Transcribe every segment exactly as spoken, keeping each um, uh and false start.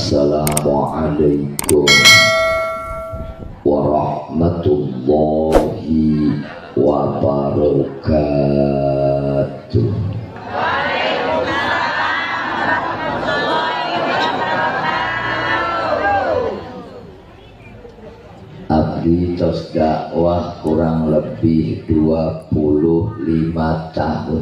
Assalamualaikum warahmatullahi wabarakatuh. Abdi tos dakwah kurang lebih dua puluh lima tahun,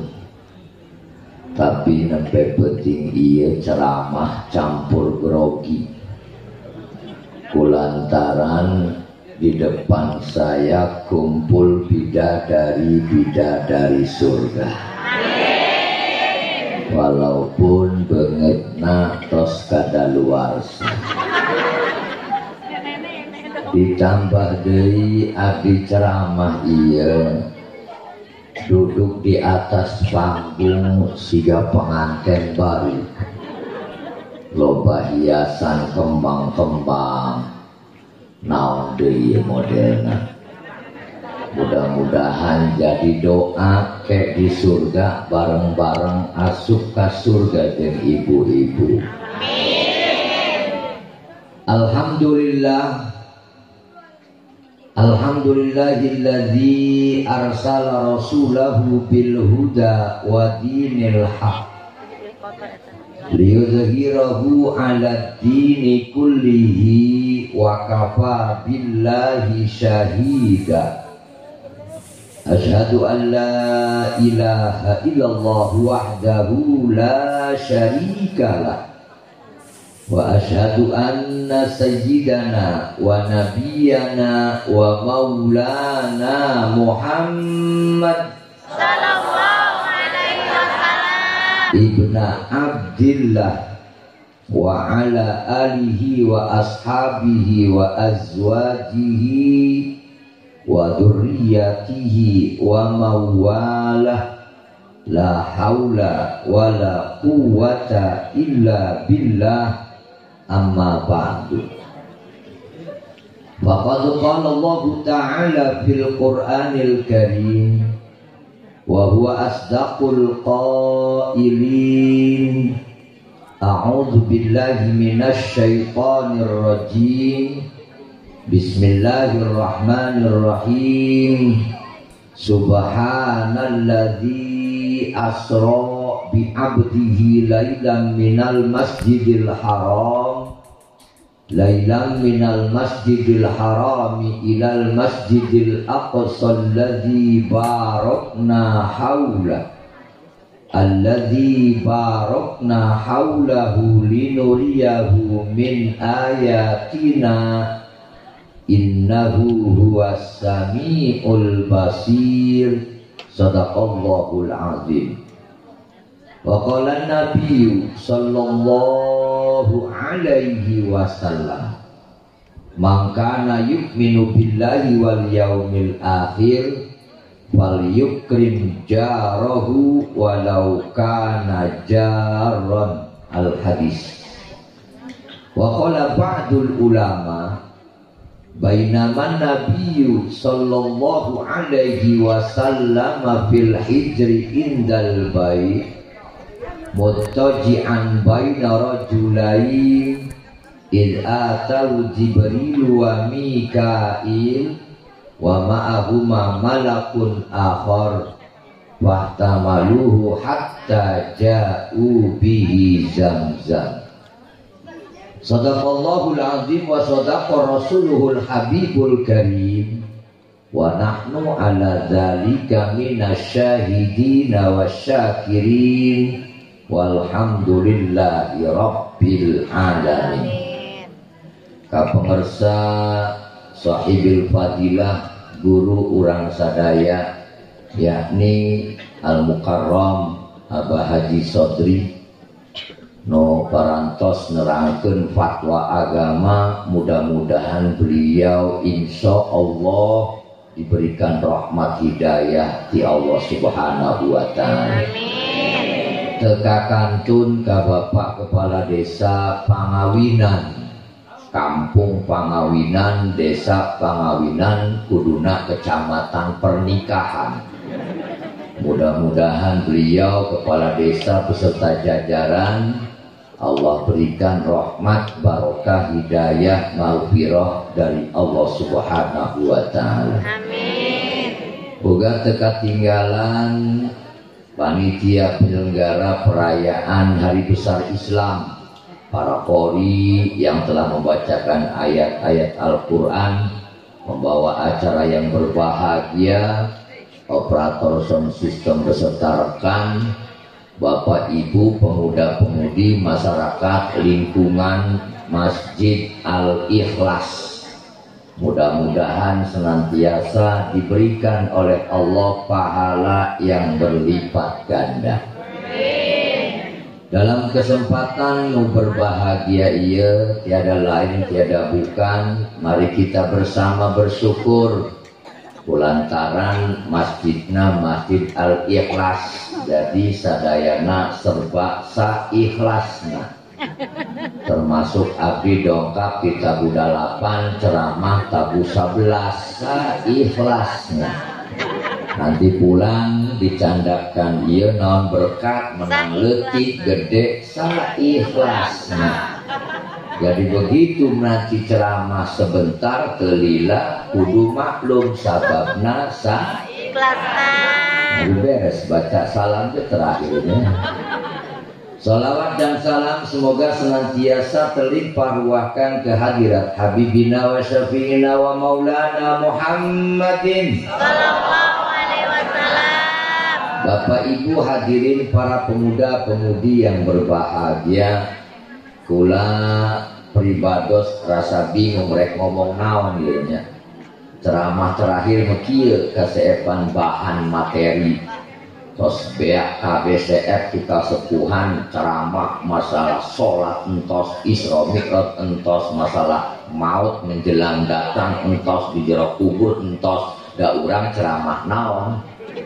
tapi nempe penting iya ceramah campur grogi kulantaran di depan saya kumpul bidadari-bidadari surga. Walaupun bengetna tos kadaluarsa, ditambah deui abdi ceramah iya duduk di atas panggung siga pengantin baru, loba hiasan kembang-kembang naon deui modelna. Mudah-mudahan jadi doa kayak di surga bareng-bareng asup ka surga jeung ibu-ibu. Alhamdulillah, alhamdulillahilladzi arsala rasulahu bil huda wa dinil haq liyudhhirahu 'ala dini kullihi wa kafa billahi syahida. Asyhadu an la ilaha illallah wahdahu la syarikalah wa asyhadu anna sayyidana wa nabiyyana wa maulana Muhammad sallallahu alaihi wasallam ibna Abdillah wa ala alihi wa ashabihi wa azwajihi wa dzurriyyatihi wa mawalah la haula wa la quwwata illa billah. Amma ba'du. Faqad qala Allah Ta'ala fil Qur'anil Karim wa huwa asdaqul qailin. A'udzu billahi minasy syaithanir rajim. Bismillahirrahmanirrahim. Subhanalladzi asra bi abdihi lailan minal masjidil haram lailan minal masjidil harami ilal masjidil aqsa alladzi barakna haula alladzi barakna haulahu linuriyahu min ayatina innahu huwas samiul basir. Sadaqallahul azim. Wa qala an-nabiy sallallahu alaihi wasallam man kana yu'minu billahi wal yaumil akhir falyukrim jarahu walau kana jarran. Al-hadis. Wa qala ba'dul ulama bainaman nabiyyu sallallahu alaihi wasallam fil hijri indal bait muttaji'an baina rajulain id atau Jibril wa Mikail wa ma'ahuma malakun akhar wahtamaluhu hatta ja'u bihi Zamzam. Sadaqallahul azim wa sadaqa rasuluhul habibul karim wa nahnu ala dzalika minasyahidina wasyakirin walhamdulillahi rabbil alamin. Ka pengersa sahibil fadilah guru urang sadaya yakni Al Mukarram Abah Haji Sodri no parantos nerangkeun fatwa agama. Mudah-mudahan beliau insya Allah diberikan rahmat hidayah ti Allah subhanahu wa ta'ala. Tekakantun ka Bapak Kepala Desa Pangawinan, Kampung Pangawinan, Desa Pangawinan, kuduna Kecamatan Pernikahan. Mudah-mudahan beliau Kepala Desa beserta jajaran Allah berikan rahmat, barokah, hidayah, maghfirah dari Allah Subhanahu wa taala. Amin. Boga teka tinggalan panitia penyelenggara perayaan Hari Besar Islam, para qori yang telah membacakan ayat-ayat Al-Quran, membawa acara yang berbahagia, operator sound system beserta rekan, Bapak Ibu pemuda-pemudi masyarakat lingkungan Masjid Al-Ikhlas. Mudah-mudahan senantiasa diberikan oleh Allah pahala yang berlipat ganda. Dalam kesempatan nu berbahagia ia, tiada lain tiada bukan, mari kita bersama bersyukur kulantaran masjidna Masjid Al-Ikhlas jadi sadayana serba saikhlasna, termasuk abdi dongkap di tabu dalapan, ceramah tabu sebelas saikhlasna. Nanti pulang dicandakan iya naon berkat menang letik gede saikhlasna. Jadi begitu nanti ceramah sebentar kelila kudu maklum sababna saikhlasna. Udah beres baca salam ke terakhirnya. Salawat dan salam semoga senantiasa terlimpah ruahkan kehadirat Habibina wa Syafi'ina wa Maulana Muhammadin sallallahu alaihi wasallam. Bapak Ibu hadirin para pemuda-pemudi yang berbahagia, kula pribados rasa bingung rek ngomong naon ieu nya. Ceramah terakhir mekieu kaseepan bahan materi. Tos beak K B C F kita sepuhan ceramah masalah sholat entos Isra Mi'raj entos masalah maut menjelang datang entos di jero kubur entos da urang ceramah naon.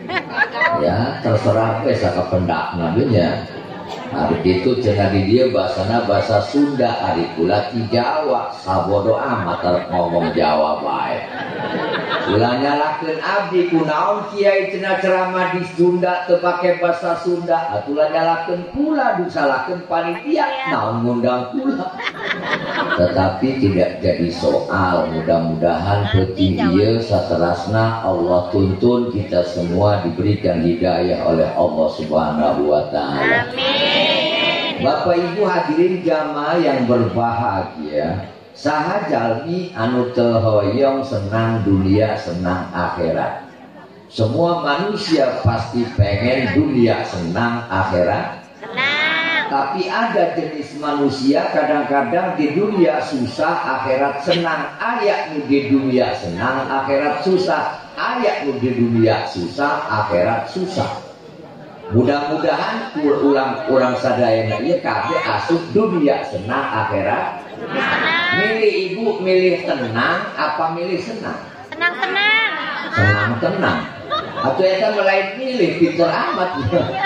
Ya terserah we sakapendakna we nya. Hari itu cenah di dia bahasana bahasa Sunda, hari kula ti Jawa, sabodo amat ngomong Jawa bae. Kula nyalakeun abdi kunaon kiai cenah ceramah di Sunda teu pake bahasa Sunda, atulah nyalakeun pula disalakeun panitia naon ngundang kula. Tetapi tidak jadi soal, mudah-mudahan penting ieu saterasna Allah tuntun kita semua diberikan hidayah oleh Allah Subhanahu wa taala. Amin. Bapak Ibu hadirin jamaah yang berbahagia, saha jalmi anu teu hoyong senang dunia senang akhirat. Semua manusia pasti pengen dunia senang akhirat senang. Tapi ada jenis manusia kadang-kadang di dunia susah akhirat senang. Aya nu di dunia senang akhirat susah, aya nu di dunia susah akhirat susah. Mudah-mudahan ulang-ulang sadayana ieu kabeh asup dunia senang akhirat senang. Milih ibu milih tenang apa milih senang? Senang-senang. Senang-tenang. Atau eta melain milih pinter amat.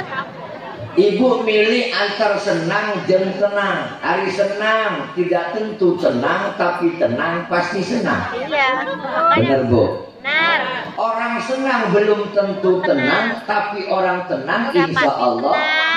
Ibu milih antar senang jeung tenang. Ari senang tidak tentu tenang, tapi tenang pasti senang. Iya. Benar Bu? Benar. Orang senang belum tentu tenang, tapi orang tenang insya Allah.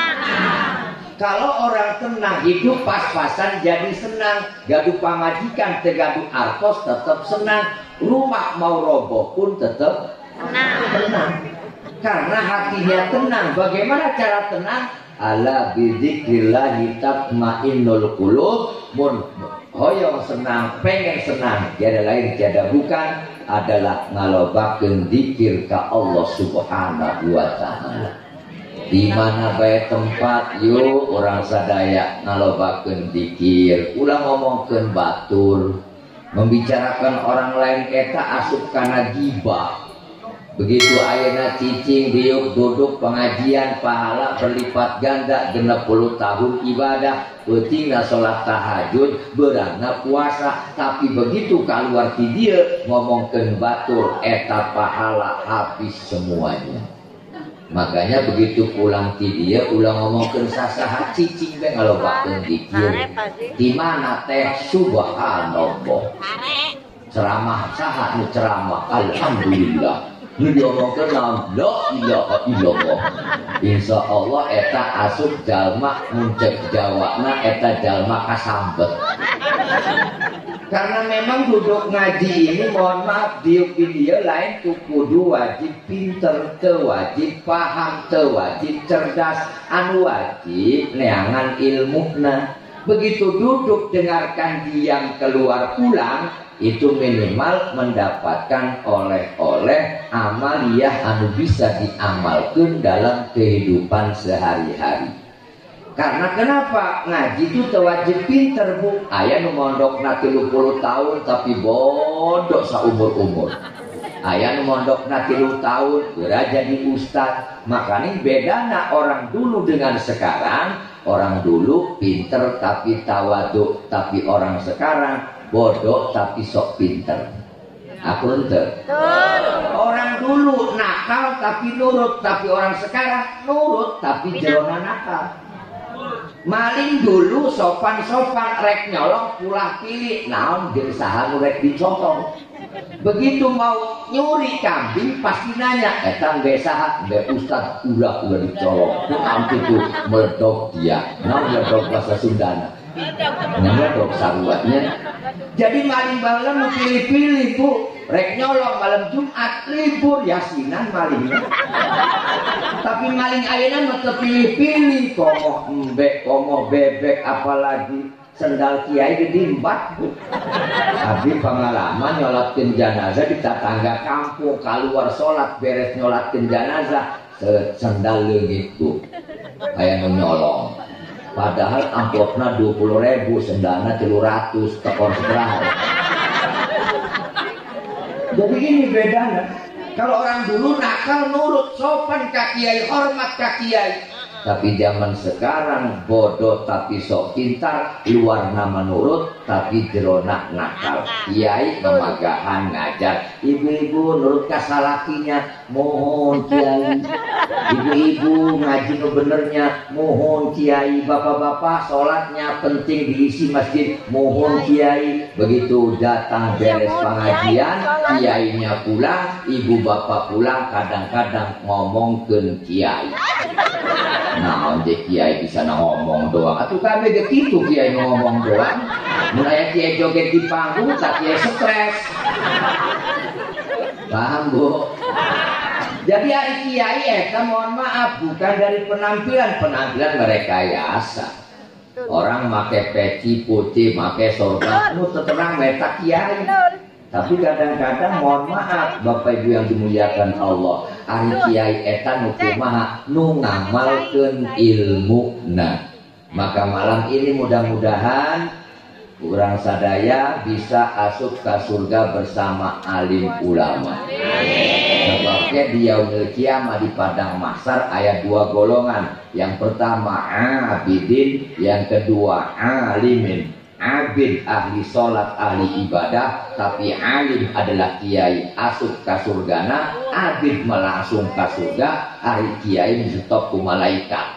Kalau orang tenang hidup pas-pasan jadi senang. Gaduh pamajikan, tegaduh artos tetap senang. Rumah mau roboh pun tetap tenang. Karena hatinya tenang. Bagaimana cara tenang? Ala bidzikrillahi tatmainnul qulub. Mun hoyong senang, pengen senang, tiada lain tiada bukan adalah ngalobakeun dzikir ka Allah Subhanahu wa taala. Di mana bae tempat yuk orang sadaya ngalobakeun dzikir, ulah ngomongkeun batur, membicarakan orang lain eta asup kana gibah. Begitu ayeuna cicing diuk duduk pengajian pahala berlipat ganda genep puluh tahun ibadah, pentingna sholat tahajud, beurangna puasa, tapi begitu keluar ti dieu ngomongkeun batur eta pahala habis semuanya. Makanya begitu pulang ti dieu ulah ngomongkeun sasaha cicing teh ngalobakeun dzikir. Di mana teh subhanallah. Ceramah saha nu ceramah alhamdulillah. Nu diomongkeun naon? La ilaha illallah. Insyaallah eta asup jalma muncul Jawana eta jalma kasambet. Karena memang duduk ngaji ini mohon maaf diuk dia lain tuh kudu wajib pinter, teu wajib paham, teu wajib cerdas, anu wajib neangan ilmuna. Begitu duduk dengarkan diam keluar pulang itu minimal mendapatkan oleh-oleh amaliyah anu bisa diamalkan dalam kehidupan sehari-hari. Karena kenapa? Ngaji itu wajib pinter bu. Ayah nu mondokna tilu puluh tahun tapi bodoh saumur-umur. Ayah nu mondokna tilu tahun geura jadi ustad. Makanya bedana orang dulu dengan sekarang. Orang dulu pinter tapi tawadu, tapi orang sekarang bodoh tapi sok pinter. Aku ente. Orang dulu nakal tapi nurut, tapi orang sekarang nurut tapi jerona nakal. Maling dulu sopan-sopan rek nyolong pulah pilih naon jeung saha nu rek dicotong. Begitu mau nyuri kambing pasti nanya eta ge saha ge ustad ulah ulah dicolong. Ku ampe tuh meledok dia. Naon meledok bahasa Sundana. Meledok saruatnya. Jadi maling baheula nu pilih-pilih Bu. Rek nyolong malam Jumat libur yasinan malingnya. Tapi maling ayeuna mah teu pilih-pilih, komoh embek, komoh bebek, apalagi sendal kiai gedimbat. Abi pengalaman nyolatkeun jenazah di tetangga kampung, keluar salat beres nyolatkeun jenazah, sendal leungit Bu. Aya nu nyolong. Padahal amplopna dua puluh ribu, sendalna tiga ratus, tekor seberapa. Jadi ini bedanya. Kalau orang dulu nakal nurut, sopan ka kiai, hormat ka kiai. Tapi zaman sekarang bodoh tapi sok pintar, luar nama nurut tapi jerona nakal. Kiai memagahan ngajar, ibu-ibu nurut ka salakinya, mohon kiai. Ibu-ibu ngaji nu benernya, mohon kiai. Bapak-bapak sholatnya penting diisi masjid, mohon kiai. Begitu datang beres pengajian, kiainya pulang, ibu bapak pulang, kadang-kadang ngomongkeun kiai. Nah, onde kiai bisa ngomong doang. Atuh kabeh ge kitu kiai ngomong doang. Mulai kiai joget di panggung, tak kiai stres. Paham Bu? Jadi hari kiai eta mohon maaf bukan dari penampilan, penampilan merekayasa. Orang make peci putih, make sorban, nu terang meta kiai. Tapi kadang-kadang mohon maaf Bapak Ibu yang dimuliakan Allah, ari kiai eta nu kumaha nu ngamalkeun ilmuna. Maka malam ini mudah-mudahan urang sadaya bisa asup ke surga bersama alim ulama. Sebabnya di yaumil kiamah di padang mahsyar ayat dua golongan. Yang pertama abidin, yang kedua alimin. Abid ahli sholat, ahli ibadah, tapi alim adalah kiai asup ke surgana, abid melangsung ke surga, hari kiai disetop ku malaikat.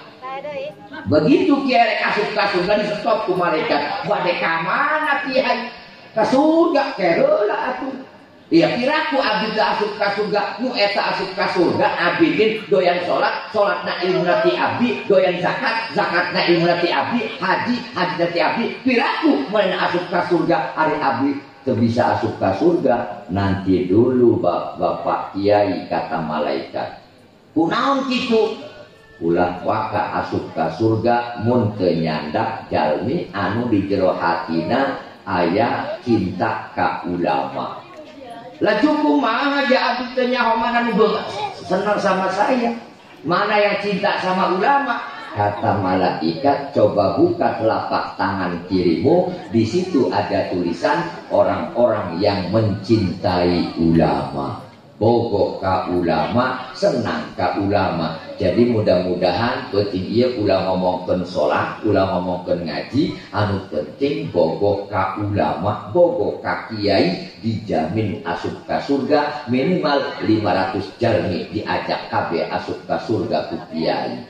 Begitu kiai asup ke surga disetop ku malaikat, bade ka mana kiai? Ke surga keheula atuh. Iya kiraku abid asup ka surga, nu eta asup ka surga, abidin doyan sholat, sholatna ilmuna ti abdi, doyan zakat, zakatna ilmuna ti abdi, haji, hajina ti abdi, kiraku mulai asup ka surga, hari abdi teu bisa asup ka surga, nanti dulu bapak kiai kata malaikat. Kunaon kitu? Ulah waka asup ka surga mun teu nyandak jalmi anu di jero hatina aya cinta ka ulama. Lah cukup mah aja abdi teh nyaho mana nu senang sama saya. Mana yang cinta sama ulama? Kata malaikat, coba buka telapak tangan kirimu, di situ ada tulisan orang-orang yang mencintai ulama. Bogo ka ulama, senang ka ulama. Jadi mudah-mudahan penting ieu ulah ngomongkeun salat, ulah ngomongkeun ngaji, anu penting bogo ka ulama, bogo ka kiai dijamin asup ka surga, minimal lima ratus jalmi diajak kabeh asup ka surga ku kiai.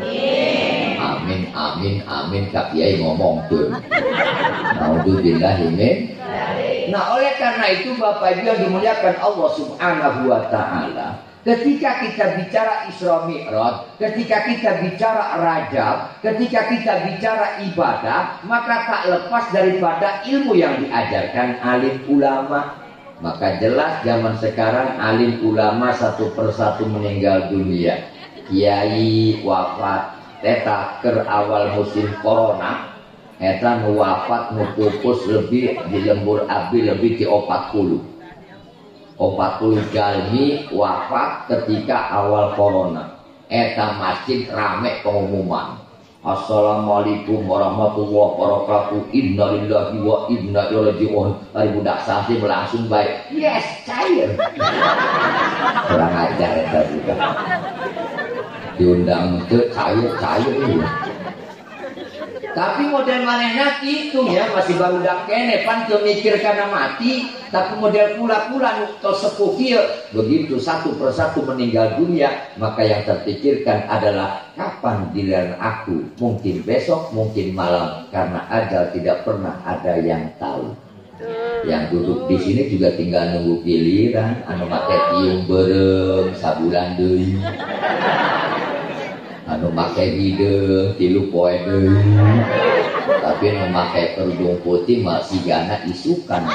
Amin amin amin ka kiai ngomongkeun. Naudzubillahi min Nah, oleh karena itu Bapak Ibu yang dimuliakan Allah Subhanahu wa taala, ketika kita bicara Isra Mi'raj, ketika kita bicara Rajab, ketika kita bicara ibadah, maka tak lepas daripada ilmu yang diajarkan alim ulama. Maka jelas zaman sekarang alim ulama satu persatu meninggal dunia. Kiai wafat, eta ker awal musim corona, eta nu wafat nu pupus lebih di lembur abdi lebih di opat puluh. opat puluh jalmi wafat ketika awal corona. Eta masjid rame pengumuman. Assalamualaikum warahmatullahi wabarakatuh. Inna lillahi wa inna ilaihi raji'un. Hari budak santri langsung baik. Yes, cair. Kurang ajar eta juga. Diundang ke cair-cair ini. Tapi model manehna gitu ya, masih baru dak kene pan teu mikir kana mati, tapi model pula-pula nu tos sepuh kieu, begitu satu persatu meninggal dunia, maka yang terpikirkan adalah kapan giliran aku, mungkin besok, mungkin malam, karena ajal tidak pernah ada yang tahu. Yang duduk di sini juga tinggal nunggu giliran, anu make tiung beureum sabulan deui. Anu make hidung tilu poe deui. Tapi anu make kerudung putih masih gana isukan.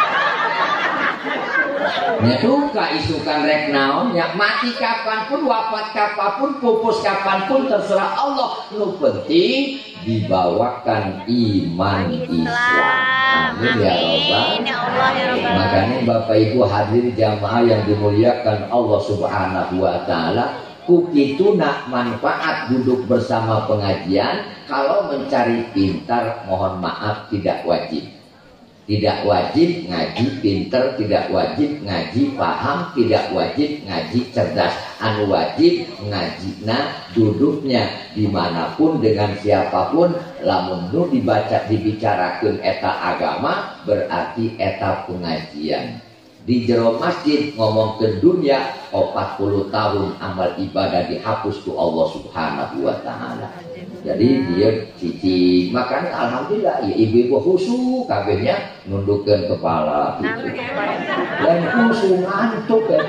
Nya duka isukan rek naon nya mati kapanpun, wafat kapanpun, pupus kapanpun terserah Allah. Nu penting dibawakan iman Islam. Amin ya Rabbal. Makanya Bapak Ibu hadirin jamaah yang dimuliakan Allah Subhanahu wa taala, kukitu nak manfaat duduk bersama pengajian. Kalau mencari pintar mohon maaf tidak wajib. Tidak wajib ngaji pintar, tidak wajib ngaji paham, tidak wajib ngaji cerdas. Anu wajib ngaji nah duduknya dimanapun dengan siapapun, lamun nu dibaca dibicarakeun eta agama berarti eta pengajian. Di jero masjid ngomong ke dunia empat puluh tahun amal ibadah dihapus ku Allah Subhanahu wa taala. Jadi dia cici makan alhamdulillah ya ibu-ibu khusyuk kabehnya nundukkeun kepala gitu. Dan khusyuk ngantuk ya.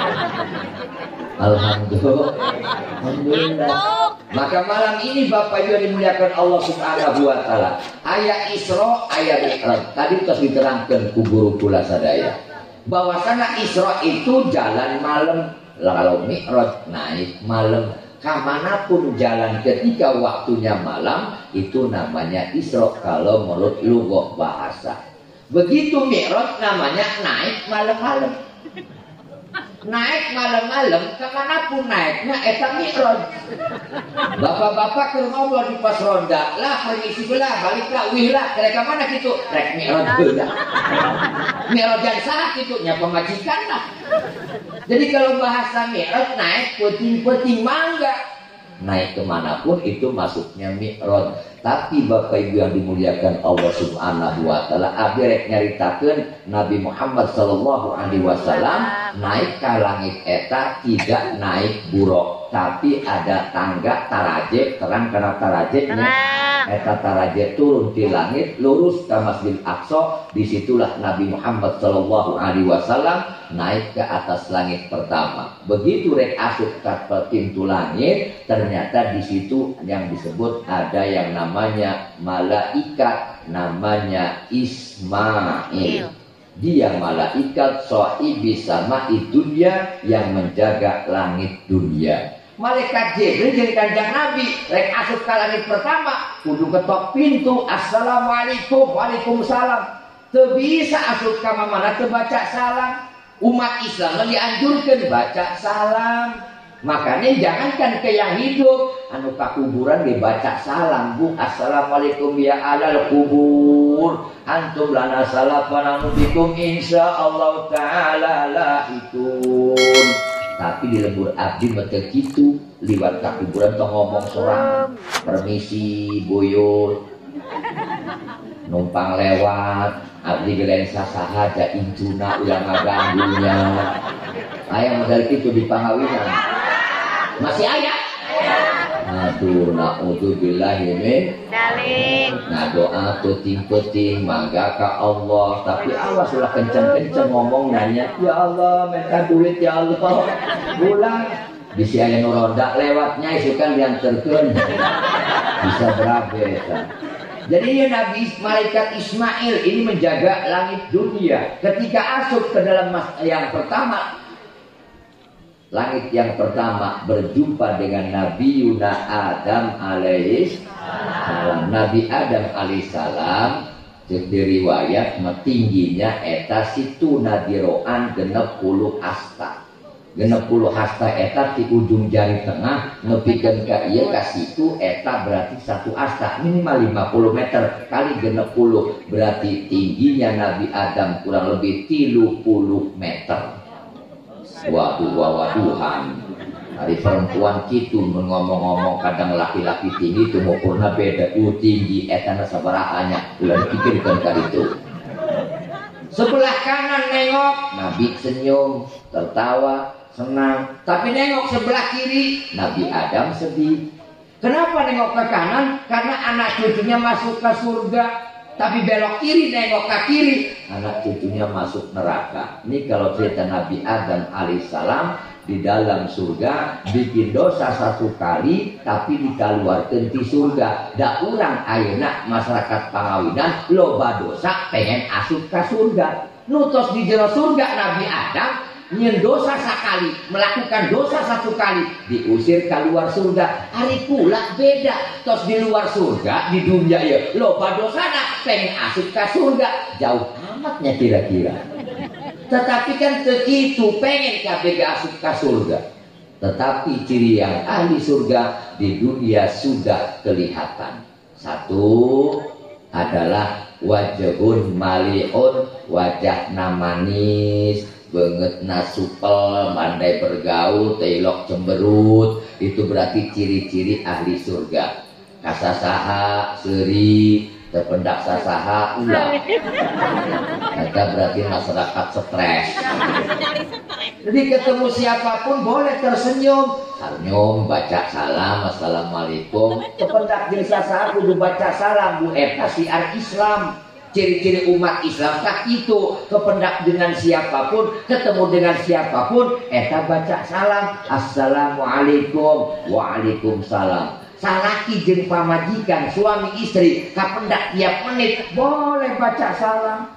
Alhamdulillah. Alhamdulillah. Maka malam ini Bapak Ibu dimuliakan Allah Subhanahu wa taala. Aya Isra, aya Mi'raj. Tadi telah diterangkan ku guru kula sadaya. Bahwasana Isra itu jalan malam, lalu Mi'raj naik malam. Kamanapun jalan ketika waktunya malam itu namanya Isra kalau menurut lugah bahasa. Begitu Mi'raj namanya naik malam-malam. Naik malam-malam kemanapun naiknya eta Mi'raj. Bapak-bapak keur ngobrol di pos ronda lah permisi belah balik lah wih lah kira mana gitu rek Mi'raj beuda. Mi'raj dan saat itu nya pemajikan lah. Jadi kalau bahasa Mi'raj naik puting-puting mangga. Naik kemanapun itu masuknya Mi'raj. Tapi Bapak Ibu yang dimuliakan Allah Subhanahu wa taala, abi rek nyaritakeun Nabi Muhammad sallallahu alaihi wasallam naik ke langit eta tidak naik buruk, tapi ada tangga taraje, terang karena tarajenya eta taraje turun di langit lurus ke Masjidil Aqsa. Disitulah Nabi Muhammad sallallahu alaihi wasallam naik ke atas langit pertama. Begitu rek asup ke pintu langit, ternyata di situ yang disebut ada yang namanya malaikat, namanya Ismail. Dia malaikat sahibi sama dunia yang menjaga langit dunia. Malaikat Jibril jadi kanjeng Nabi rek asup ke langit pertama kudu ketok pintu assalamualaikum waalaikumsalam. Teu bisa asup ka mamana teu baca salam. Umat Islam dianjurkan baca salam. Makanya jangankan ke yang hidup anu ka kuburan dibaca salam bu assalamualaikum ya alal kubur antum lana salafana bikum insyaallah taala lahikun. Tapi di lembur abdi mete kitu liwat ka kuburan tong ngomong sorang permisi buyur numpang lewat abdi gelensa sahaja intuna ulah ngaganggunya. Aya modal kitu di Pangawinan. Masih ada? Nah, Aduh, na'udzubillahi min Dalik. nah doa peting-peting mangga ke Allah, tapi awas lah kenceng-kenceng ngomong nanya, ya Allah minta duit ya Allah, bulan bisa yang roda lewatnya itu kan yang terken bisa berabe kan. Jadi ya Nabi malaikat Ismail ini menjaga langit dunia ketika asup ke dalam mas yang pertama. Langit yang pertama berjumpa dengan Nabi Yuna Adam alaihissalam. Nabi Adam alaihissalam diriwayat tingginya eta situ nadiroan genep puluh hasta. Genep puluh hasta eta di ujung jari tengah ngepikeun ka ieu ka situ eta berarti satu hasta minimal lima puluh meter kali genep puluh berarti tingginya Nabi Adam kurang lebih tiga puluh meter. Waduh waduhan hari perempuan gitu ngomong-ngomong kadang laki-laki tinggi itu mau purna beda itu tinggi etana sabarahanya udah dipikirkan kali itu. Sebelah kanan nengok Nabi senyum tertawa senang, tapi nengok sebelah kiri Nabi Adam sedih. Kenapa nengok ke kanan? Karena anak cucunya masuk ke surga. Tapi belok kiri nengok ke kiri anak cucunya masuk neraka. Ini kalau cerita Nabi Adam alaihissalam di dalam surga bikin dosa satu kali tapi dikeluarkan di surga. Da urang ayeuna masyarakat Pangawinan loba dosa pengen asup ke surga. Nutos di jero surga Nabi Adam nyen dosa sekali, melakukan dosa satu kali, diusir keluar surga. Hari pula beda, tos di luar surga, di dunia ya, loba dosana, pengen asup ke surga, jauh amatnya kira-kira. Tetapi kan begitu, pengen kabeh asup ke surga. Tetapi ciri yang ahli surga di dunia sudah kelihatan. Satu adalah wajahun malihun, wajahna manis, banget nasupel, pandai bergaul, telok cemberut, itu berarti ciri-ciri ahli surga. Kasasaha, seri, terpendak sasaha, ulah. Itu berarti masyarakat stres. Jadi ketemu siapapun boleh tersenyum, senyum, baca salam, assalamualaikum. Terpendak jeung sasaha kudu baca salam, bu eta siar Islam. Ciri-ciri umat Islam tak itu kependak dengan siapapun, ketemu dengan siapapun, eta baca salam, assalamualaikum, waalaikumsalam. Salaki jeung pamajikan, suami istri, kapendak tiap menit boleh baca salam.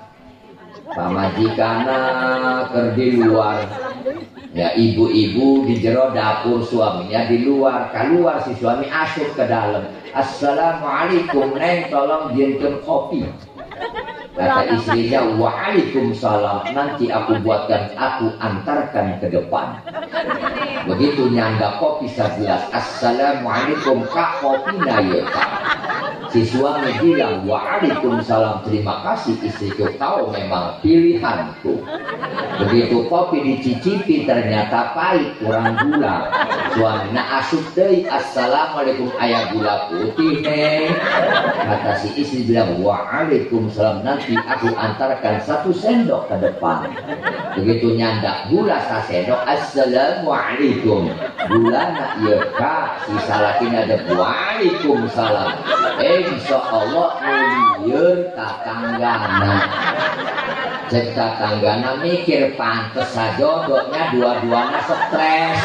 Pamajikana keur di luar, ya ibu-ibu di jero dapur, suaminya di luar, keluar si suami asup ke dalam. Assalamualaikum, neng tolong bienkeun kopi. Kata istrinya, waalaikumsalam, nanti aku buatkan, aku antarkan ke depan. Begitu nyanda kopi segelas, assalamualaikum kak, kopi ya kak. Si suami bilang, waalaikumsalam, terima kasih istriku, kau memang pilihanku. Begitu kopi dicicipi ternyata pahit, kurang gula. Suami na asup deui, assalamualaikum, aya gula putih neng. Kata si istri bilang, waalaikumsalam, nanti aku antarkan satu sendok ke depan. Begitu nyandak gula sasendok, assalamualaikum, gula nak iya kak, si salakina ada waalaikumsalam. Insya Allah mulieur tatanggana. Cek tatanggana mikir pantes sajodohnya dua-duanya stres.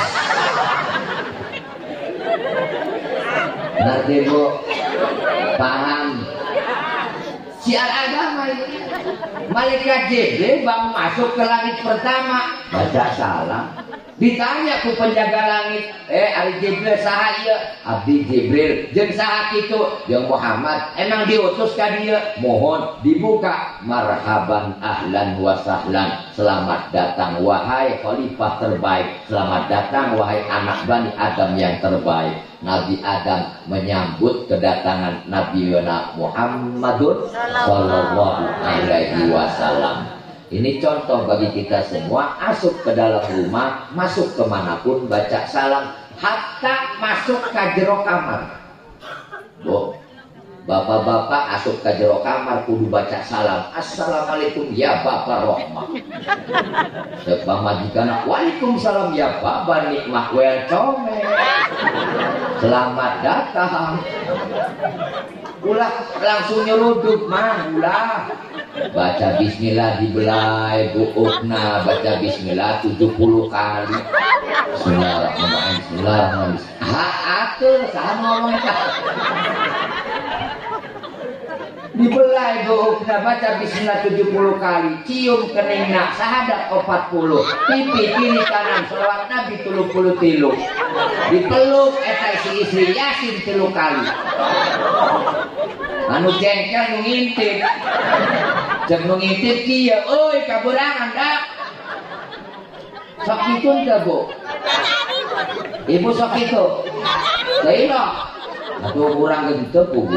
Ngerti bu? Paham? Siar agama ini. Malaikat Jibril baru masuk ke langit pertama, baca salam. Ditanya ku penjaga langit, eh ari Jibril saha ieu? Abdi Jibril. Jeung saha kitu? Jeung Muhammad. Emang diutus ka dieu? Mohon dibuka. Marhaban ahlan wa sahlan. Selamat datang wahai khalifah terbaik. Selamat datang wahai anak Bani Adam yang terbaik. Nabi Adam menyambut kedatangan Nabi Muhammadun sallallahu alaihi wasallam. Ini contoh bagi kita semua, masuk ke dalam rumah, masuk kemanapun, baca salam, hatta masuk ke jero kamar. Bo, bapak-bapak masuk ke jero kamar, kudu baca salam, assalamualaikum ya bapak rohmah. Sebab majikan, waalaikumsalam ya bapak nikmah welcome. Selamat datang. Ulah langsung nyeruduk mah ulah. Baca bismillah dibelai buukna, baca bismillah tujuh puluh kali. Bismillahirrahmanirrahim. Bismillahirrahmanirrahim. Ha atur sama ngomong eta. Dibelai buukna baca bismillah tujuh puluh kali, cium keningna sahadat empat puluh, pipi kiri kanan selawat nabi tiga puluh tilu, dipeluk eta si istri yasin tilu kali. Anu jengkel nu ngintip, cek nu ngintip kieu, euy kaburangan dak. Sok kitu teh Bu. Ibu sok kitu. Teuing atuh urang gentep Bu.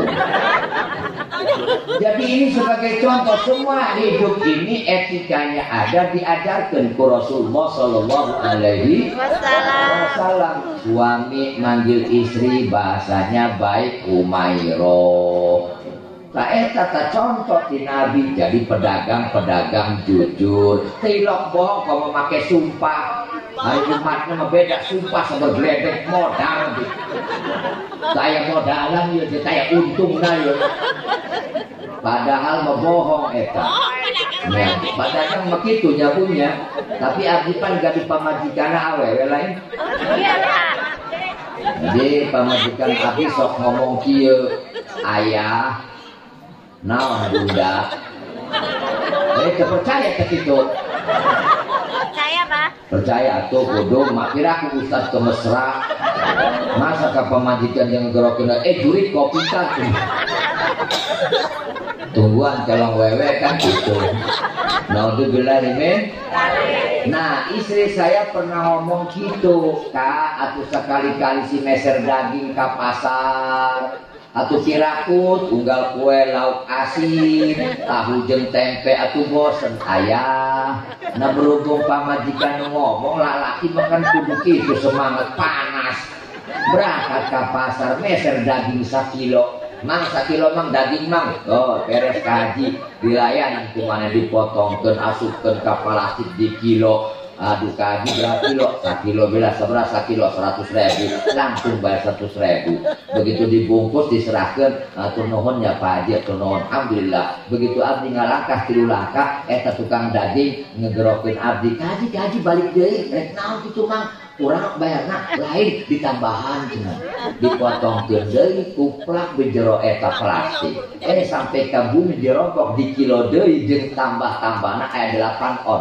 Jadi ini sebagai contoh, semua hidup ini etikanya ada, diajarkan ku Rasulullah Sallallahu Alaihi Wasallam. Suami manggil istri bahasanya baik Umairo. Nah, eta ta contoh di Nabi jadi pedagang-pedagang jujur. Tilok bohong kalau memakai sumpah. Hari Jumatnya mah beda sumpah sama gledek modal. Saya modalan ya, saya untung nah ya. Padahal mebohong eta. Nah, padahal begitu nyabunya. Tapi abdi pan gak di pamajikan awewe lain. Jadi pamajikan abdi sok ngomong kieu, ayah naon bunda. Eh percaya ke situ. Percaya Pak? Percaya tuh kudu mak kira aku ustaz ke mesra. Masa ka pamajikan yang gerokeun eh jurit kopi kan. Tungguan calon wewe kan gitu. Naudzubillah min. Nah, istri saya pernah ngomong gitu, Kak, atuh sekali-kali si meser daging ke pasar. Atuh kirakut, unggal kue lauk asin, tahu jeung tempe atuh bosen ayah. Nah berhubung pamajikan ngomong lalaki makan kudu kitu semangat panas. Berangkat ke pasar meser daging sakilo. Mang sakilo mang daging mang. Oh, beres kaji dilayanan kumana dipotongkeun asupkeun ka plastik di kilo. Aduh kaji berapa kilo? Sakilo bila sebelas sakilo seratus ribu langsung bayar seratus ribu. Begitu dibungkus diserahkan atur nuhunnya Pak Haji atur nuhun. Alhamdulillah begitu abdi ngalangkah tilu langkah eta tukang daging ngegerokeun abdi kaji kaji balik deui rek naon kitu mang kurang bayarna lain ditambahan cenah dipotongkeun deui kuplak bejero eta plastik eh sampai ka bumi dirokok di kilo deui jeung tambah-tambahna aya delapan on.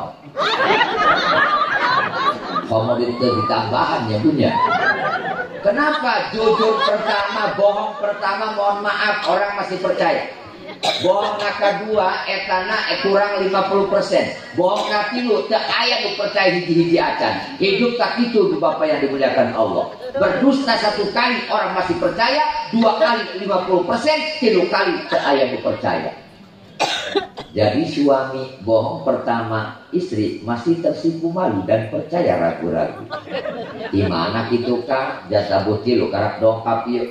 Komoditas ditambahan ya punya. Kenapa jujur pertama, bohong pertama, mohon maaf orang masih percaya. Bohong kedua etana eh, kurang lima puluh persen. Bohong katilu teu aya nu percaya hiji-hiji acan. Hidup tak itu Bapak yang dimuliakan Allah. Berdusta satu kali orang masih percaya, dua kali lima puluh persen, tiga kali teu aya nu percaya. Jadi suami bohong pertama, istri masih tersipu malu dan percaya ragu-ragu. Di mana gitu Kang? Jasa bukti lu karak dongkap ieu.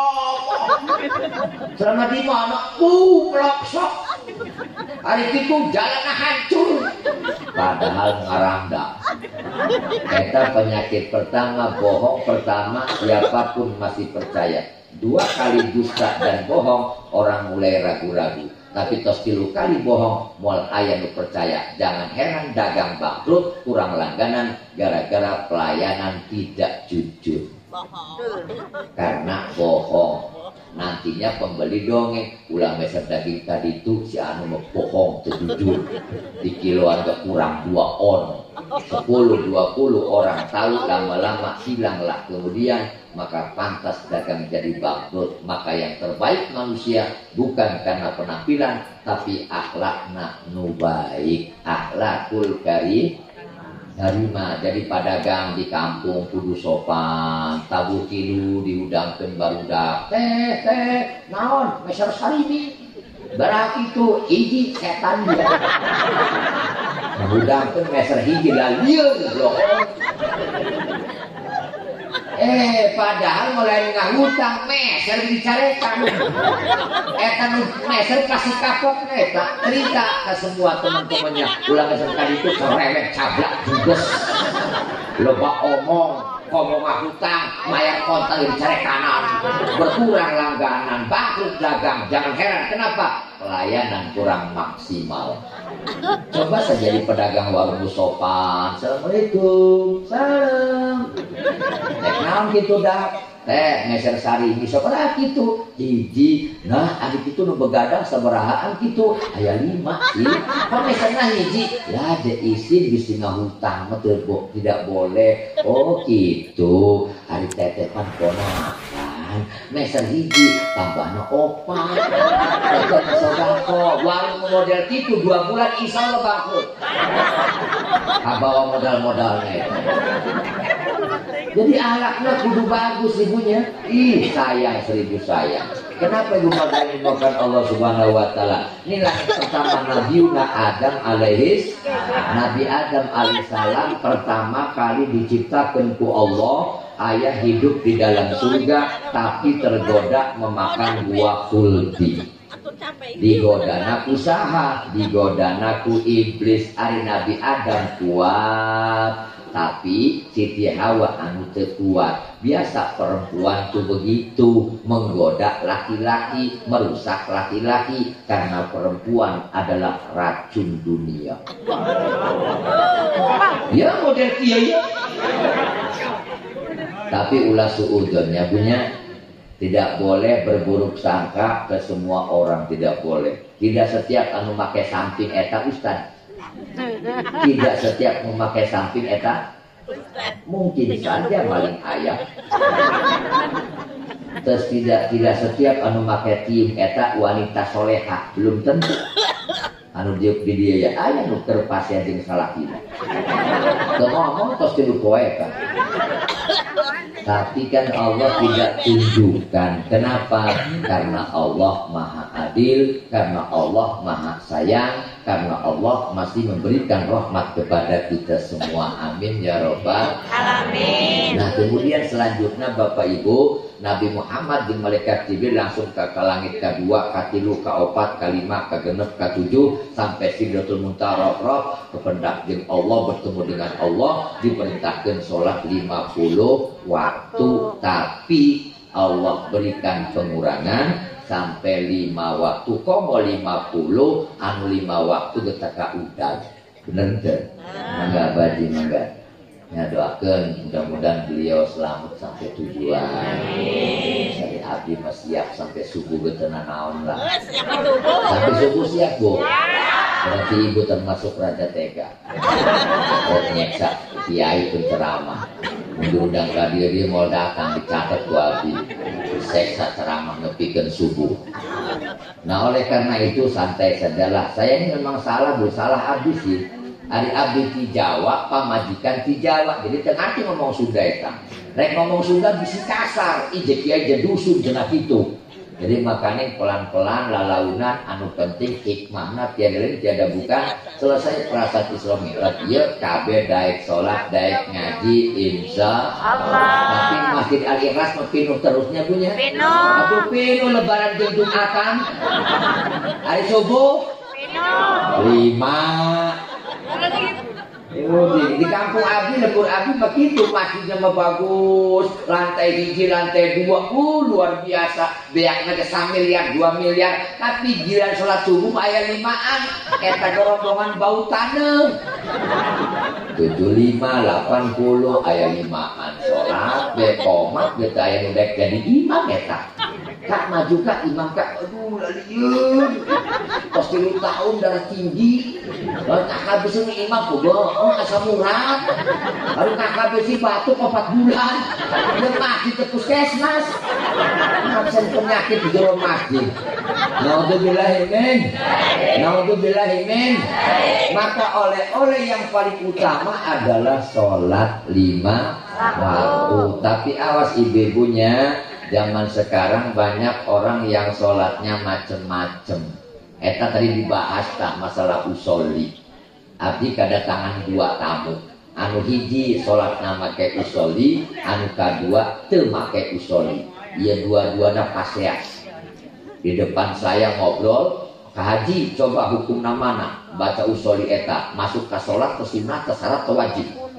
Selama di mana? Kuplok sok. Hari itu jalan hancur. Padahal ngaranda. Eta penyakit pertama, bohong pertama, siapapun masih percaya. Dua kali dusta dan bohong, orang mulai ragu-ragu. Tapi tos tilu kali bohong, moal aya nu percaya. Jangan heran dagang bangkrut, kurang langganan, gara-gara pelayanan tidak jujur. Karena bohong. Nantinya pembeli dongeng, ulang meser daging tadi itu si anu mau bohong, jujur. Di kiloan gak kurang dua on. Sepuluh, dua puluh orang tahu, lama-lama hilanglah. Kemudian maka pantas dagang jadi bangkrut. Maka yang terbaik manusia bukan karena penampilan, tapi akhlakna nu baik, akhlakul karim. Harima jadi pedagang di kampung kudu sopan, tabu tilu diudangkeun barudak. Teh teh naon meser sarimi. Berarti itu hiji setan dia. Diudangkeun meser hiji lah lieur loh. Eh padahal mulai ngahutang meser dicarekan. Eta nu meser kasih kapok eta cerita ke semua teman-temannya. Ulah meser kali itu cerewet cablak judes. Loba omong komo mah hutang mayar kontak di cari kanan berkurang langganan bangkrut dagang. Jangan heran kenapa pelayanan kurang maksimal. Coba saja di pedagang warung sopan, assalamualaikum, salam nek naon gitu dah teh meser sari bisa pernah gitu hiji. Nah adik itu nu begadang sabarahaan gitu aya lima sih kok meserna hiji ya de isin bisa ngahutang mah tidak boleh. Oh gitu hari tetepan ponakan meser hiji tambahna opat tetep sodako warung model gitu dua bulan insya Allah bangkrut kabawa modal-modalnya itu. Jadi ahlaknya kudu bagus ibunya. Ih sayang seribu sayang. Kenapa ibu makan dimakan Allah Subhanahu Wa Taala? Inilah pertama Nabi Adam alaihis. Nabi Adam alaihissalam pertama kali diciptakan ku Allah. Ayah hidup di dalam surga tapi tergoda memakan buah khuldi. Digodana ku saha, digodana ku iblis. Ari Nabi Adam kuat tapi Siti Hawa anu teu kuat. Biasa perempuan tuh begitu menggoda laki-laki, merusak laki-laki karena perempuan adalah racun dunia. Ya model kiai. Tapi ulah suudonnya punya tidak boleh berburuk sangka ke semua orang, tidak boleh. Tidak setiap anu make samping eta ustad. Tidak setiap memakai samping eta mungkin saja maling ayam. Terus tidak tidak setiap anu make tium eta wanita soleha, belum tentu. Anu diuk di dia ya aya nu keur pasien jeung salakina. Teu ngomong tos tilu poe kan. Tapi kan Allah tidak tunjukkan. Kenapa? Karena Allah Maha Adil, karena Allah Maha Sayang, karena Allah masih memberikan rahmat kepada kita semua. Amin ya robbal alamin. Nah kemudian selanjutnya Bapak Ibu, Nabi Muhammad di malaikat Jibril langsung ke, ke langit kedua, katilu, kaopat, kalima, kagenep, katujuh sampai Sidratul Muntaha roh kependak jeung Allah bertemu dengan Allah diperintahkan sholat lima puluh waktu, tapi Allah berikan pengurangan sampai lima waktu. Komo lima puluh anu lima waktu getaka udah bener teh mangga baji mangga ya doakan mudah-mudahan beliau selamat sampai tujuan. Saya abdi mah siap sampai subuh getena naon lah sampai subuh siap bu. Berarti ibu termasuk raja tega nyeksa kiai penceramah mengundang radio dia mau datang dicatat bu abdi seksa ceramah ngepikeun subuh. Nah oleh karena itu santai sajalah. Saya ini memang salah bu, salah abdi sih. Ari abdi ti Jawa, pamajikan ti Jawa. Jadi teu arti ngomong Sunda eta. Rek ngomong Sunda bisi kasar, ije kiai je dusun cenah kitu. Jadi makanya pelan-pelan lalaunan anu penting hikmahna tiada lain tiada bukan selesai perasaan Islam mi'raj ieu kabeh daek salat daek ngaji insya Allah. Tapi Masjid Al-Ikhlas mah pinuh terusnya punya. Pinuh. Atuh pinuh lebaran jeung Jumatan. Hari subuh pinuh. Lima. Oh, di, di kampung Abi, lebur Abi begitu, masjidnya mah bagus, lantai hiji, lantai dua, uh luar biasa, beaknya ke satu miliar, dua miliar, tapi giliran sholat subuh ayat limaan, eta rombongan bau tanah, tujuh lima, delapan puluh ayat limaan, sholat, bekomat, beta ayat udah jadi imam eta. Kak maju kak imam kak, aduh laliun, pas tilu tahun darah tinggi, lalu kak habis ini imam kok oh asam urat, lalu kak habis ini batuk empat bulan, lemah di puskesmas, absen penyakit di dalam masjid. Naudzubillahimin, naudzubillahimin. Maka oleh-oleh yang paling utama adalah sholat lima waktu. Tapi awas ibu-ibunya. Zaman sekarang banyak orang yang sholatnya macem-macem. Eta tadi dibahas tak masalah usoli. Abdi kedatangan dua tamu. Anu hiji sholatnya make usoli, anu kedua teu make usoli. Ia dua-duanya paseas. Di depan saya ngobrol, Kak Haji coba hukum namana baca usoli eta masuk ke sholat ke sunnah ke syarat ke wajib.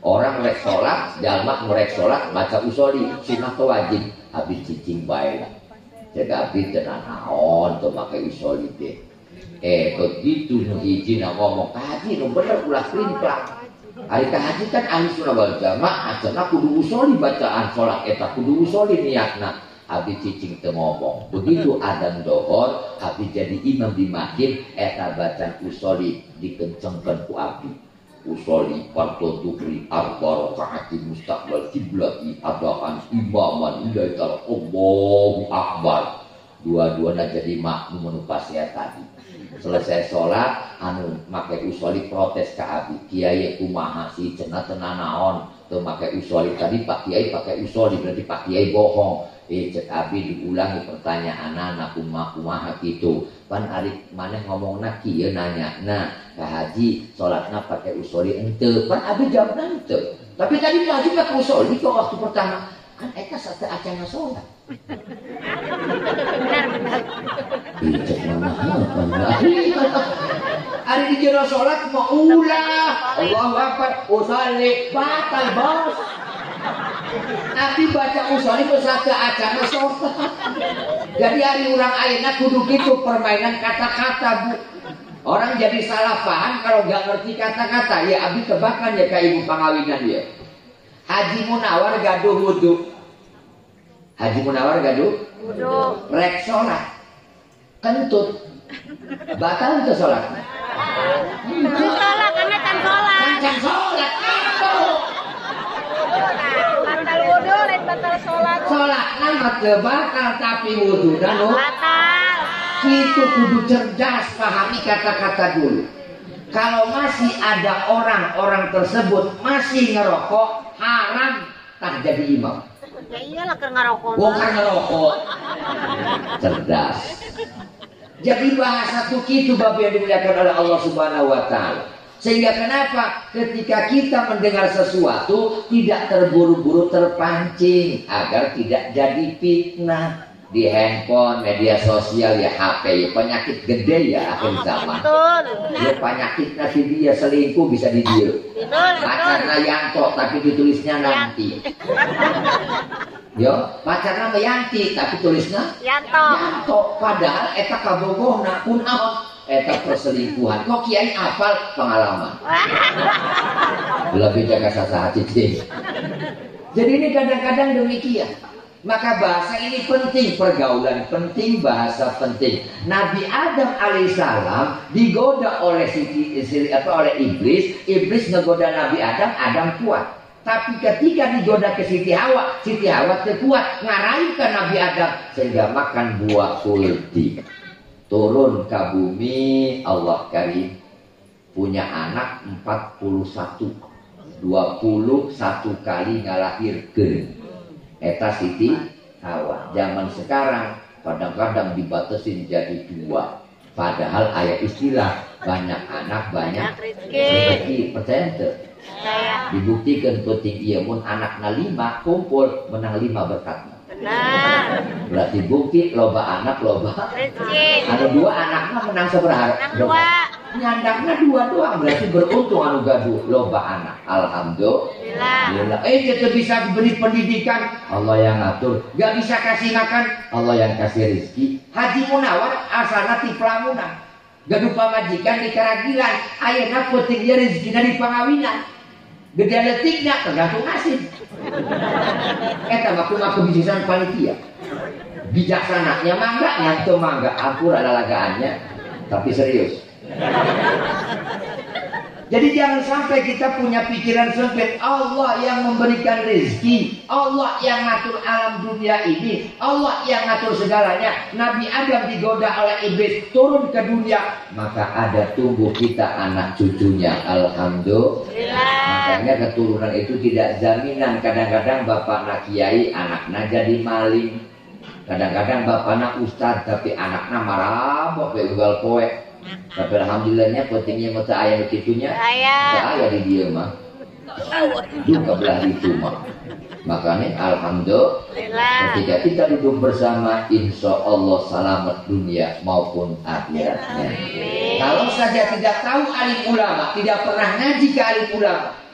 Orang rek sholat, jalma merek sholat, baca usoli, sunah tu wajib, habis cicing baik. Jaga habis tenan naon tu pakai usoli deh. Eh begitu nu hiji nak ngomong haji, nu bener ulah primplang. Hari haji kan ahli sunnah wal jamaah, cenah kudu usoli bacaan sholat eta kudu usoli niatna. Habis cicing teu ngomong. Begitu adzan dohor, habis jadi imam di masjid, eta bacaan usoli dikencengkeun ku abdi. Usoli fardu duhri arba rakaat mustaqbal kiblati adaan imaman ila ta'ala Allahu akbar. Dua-duanya jadi makmum menu pasya tadi. Selesai sholat anu make usoli protes ka abdi. Kiai kumaha sih cenah tenan naon teu make usoli tadi Pak Kiai pakai usoli berarti Pak Kiai bohong. Eh cek abdi diulangi pertanyaanna kumaha kumaha kitu. Pan ari maneh ngomongna kieu nanya nah ka haji salatna pakai usoli henteu pan abi jawabna henteu tapi tadi haji pakai usoli kok waktu pertama kan eta sate acana salat benar benar cek mana ari di jero salat mau ulah Allahu akbar usoli batal bos Nabi baca usoli bersatu acana salat. Jadi hari orang ayeuna kudu gitu permainan kata-kata bu. Orang jadi salah paham kalau nggak ngerti kata-kata. Ya abi tebakan ya kayak ibu pangawinan ya. Haji Munawar gaduh wudu. Haji Munawar gaduh wudu. Rek sholat. Kentut. Batal itu sholat. Sholat karena kan sholat. Kan sholat. Batal wudu lain batal sholat. Sholat nama batal tapi wudu dan batal. Itu kudu cerdas pahami kata-kata dulu. Kalau masih ada orang-orang tersebut masih ngerokok haram tak jadi imam. Ya iyalah kan ngerokok. Bukan ngerokok. Cerdas. Jadi bahasa tuh gitu bab yang dimuliakan oleh Allah Subhanahu wa taala. Sehingga kenapa ketika kita mendengar sesuatu tidak terburu-buru terpancing agar tidak jadi fitnah di handphone, media sosial ya H P ya penyakit gede ya akhir zaman. Ya penyakit nanti dia selingkuh bisa di dia. Pacarnya Yanto tapi ditulisnya nanti. Yo, pacarnya Yanti tapi tulisnya Yanto. Yanto padahal eta kabogohna pun apa? Eta perselingkuhan. Kok kiai hafal pengalaman? Lebih jaga sasa cicing. Jadi ini kadang-kadang demikian. Maka bahasa ini penting, pergaulan penting, bahasa penting. Nabi Adam alaihissalam digoda oleh si, si, apa, oleh iblis. Iblis ngegoda Nabi Adam, Adam kuat. Tapi ketika digoda ke Siti Hawa, Siti Hawa terkuat ngarahin ke Nabi Adam sehingga makan buah kulti. Turun ke bumi Allah Karim punya anak empat puluh satu dua puluh satu kali ngalahirkeun eta Siti Hawa. Zaman sekarang kadang-kadang dibatasin jadi dua padahal aya istilah banyak anak banyak rezeki. Percaya ente? Dibuktikan penting ieu mun anakna lima kumpul menang lima berkatna. Benar. Berarti bukti loba anak loba rezeki. Ada dua anaknya menang seberapa? Dua. Nyandaknya dua doang berarti beruntung anu gaduh loba anak. Alhamdulillah. Eh kita bisa beri pendidikan Allah yang ngatur. Gak bisa kasih makan Allah yang kasih rezeki. Haji Munawar asalna ti Pelamunan. Gaduh pamajikan di Karagilan. Ayeuna penting dia rezekina di Pangawinan. Gede letiknya tergantung nasib. Eta mah kumaha kebijaksanaan panitia. Bijaksananya mangga, nyanto mangga, akur ada lagaannya, tapi serius. Jadi jangan sampai kita punya pikiran sempit. Allah yang memberikan rezeki, Allah yang ngatur alam dunia ini, Allah yang ngatur segalanya. Nabi Adam digoda oleh iblis turun ke dunia, maka ada tumbuh kita anak cucunya. Alhamdulillah. Makanya keturunan itu tidak jaminan. Kadang-kadang bapaknya kiai, anaknya jadi maling. Kadang-kadang bapaknya ustad, tapi anaknya marabok kayak ugal poe. Tapi alhamdulillahnya pentingnya mata ayah begitunya ayah di dia mah juga belah itu mah. Makanya alhamdulillah ketika kita duduk bersama insya Allah selamat dunia maupun akhiratnya. Kalau saja tidak tahu alim ulama, tidak pernah ngaji ke alim ulama,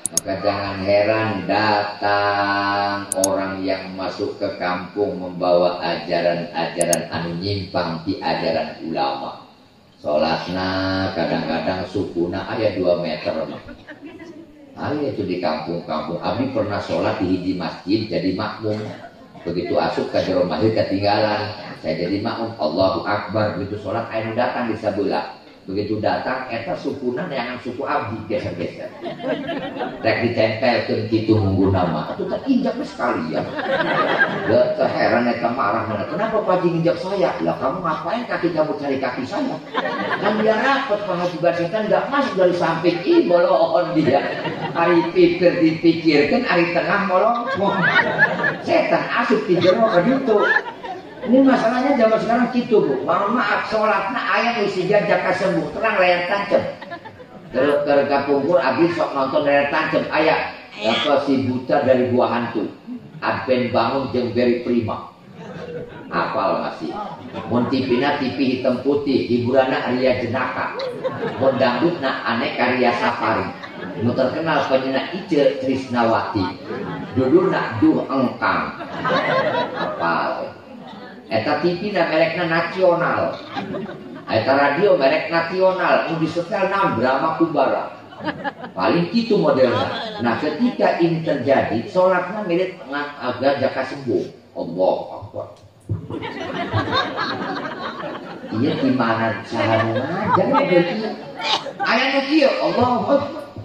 Maka jangan heran datang orang yang masuk ke kampung membawa ajaran-ajaran anu nyimpang di ajaran ulama. Sholatna kadang-kadang sukuna ayat dua meter. Ayat itu di kampung-kampung. Abi pernah sholat di hiji masjid jadi makmum. Begitu asup ke jero masjid ketinggalan. Saya jadi makmum. Allahu Akbar. Begitu sholat ayat datang di sebelah. Begitu datang, eta sukunan yang suku abdi geser-geser. Rek ditempelkeun kitu munggu nama. Atuh tak injak sekali ya. Gak heran eta marah mana. Kenapa Pak Haji injak saya? Lah kamu ngapain kaki kamu cari kaki saya? Kan dia rapet Pak Haji Setan enggak masuk dari samping. Ih boloon dia. Ari pikir dipikirkan, ari tengah molong. Setan asup di jero ka ditu. Ini masalahnya zaman sekarang gitu Bu. Mohon maaf, sholatnya ayam isi jaka sembuh, terang layar tancap. Terus tergabung abis sok nonton layar tancap ayah. Apa si buta dari buah hantu. Adven bangun jeung beri prima. Apal masih. Mun tipina tipi hitam putih, hiburanna Arya Jenaka. Mun dangdutna aneh karya safari. Nu terkenal penyanyi Ice Trisnawati. Duduna duh engkang. Apal. Eta T V na merekna nasional. Eta radio merek nasional. Mau disetel naon Brahma Kumbara. Paling gitu modelnya. Nah ketika ini terjadi, sholatnya mirip agak jaka sembuh. Allah Akbar. Iya gimana cara ngajar begini? Ayah nukiyo Allah Akbar.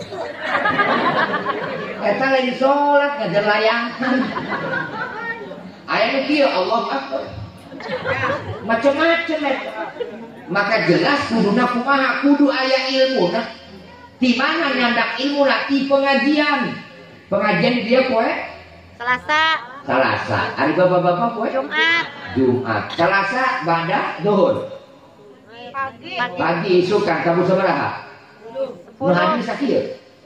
Eta lagi sholat ngajar layangan. Ayah nukiyo Allah Akbar. Macam-macam ya. Maka jelas kuduna kumaha kudu aya ilmu nah. Di mana nyandak ilmu lah di pengajian. Pengajian dia poe Selasa. Selasa. Hari bapak-bapak poe Jumat. Jumat. Selasa bada duhur. Pagi. Pagi isukan kamu sabaraha? Nu hadir sakieu.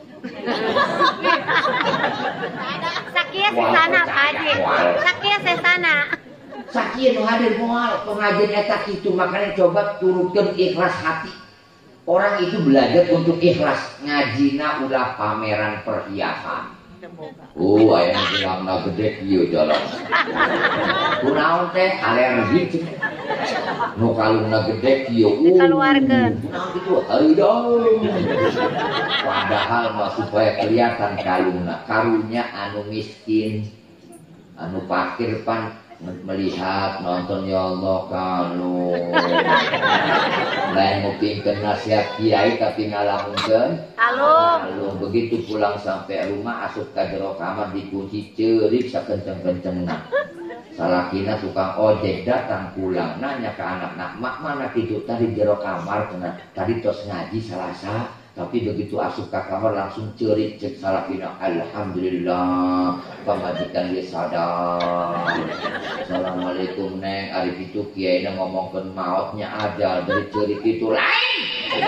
Sakia sesana Pagi. Sakia sesana. Sakieu nu hadir moal pengajian eta kitu makanya coba turunkeun ikhlas hati. Orang itu belajar untuk ikhlas. Ngajina ulah pameran perhiasan. Oh, aya nu bilangna gede kieu jalan. Kunaon teh alergi. Nu kalungna gede kieu. Dikeluarkeun. Kunaon kitu heudeung. Padahal mah supaya kelihatan kalungna. Karunya anu miskin, anu fakir pan melihat nonton ya Allah kalung. Lain ngupingkeun nasihat kiai tapi ngalamunkeun Kalung. kalung. Begitu pulang sampai rumah asup ka jero kamar dikunci ceurik sakenceng-kencengna. Salakina tukang ojek datang pulang nanya ke anak nak mak mana kitu tadi jero kamar kena tadi tos ngaji Selasa tapi begitu asup ka kamar langsung ceurik cek salakina alhamdulillah pamajikan dia sadar. Assalamualaikum neng ari kitu kiaina ngomongkeun maotnya ajal dari ceurik itu lain.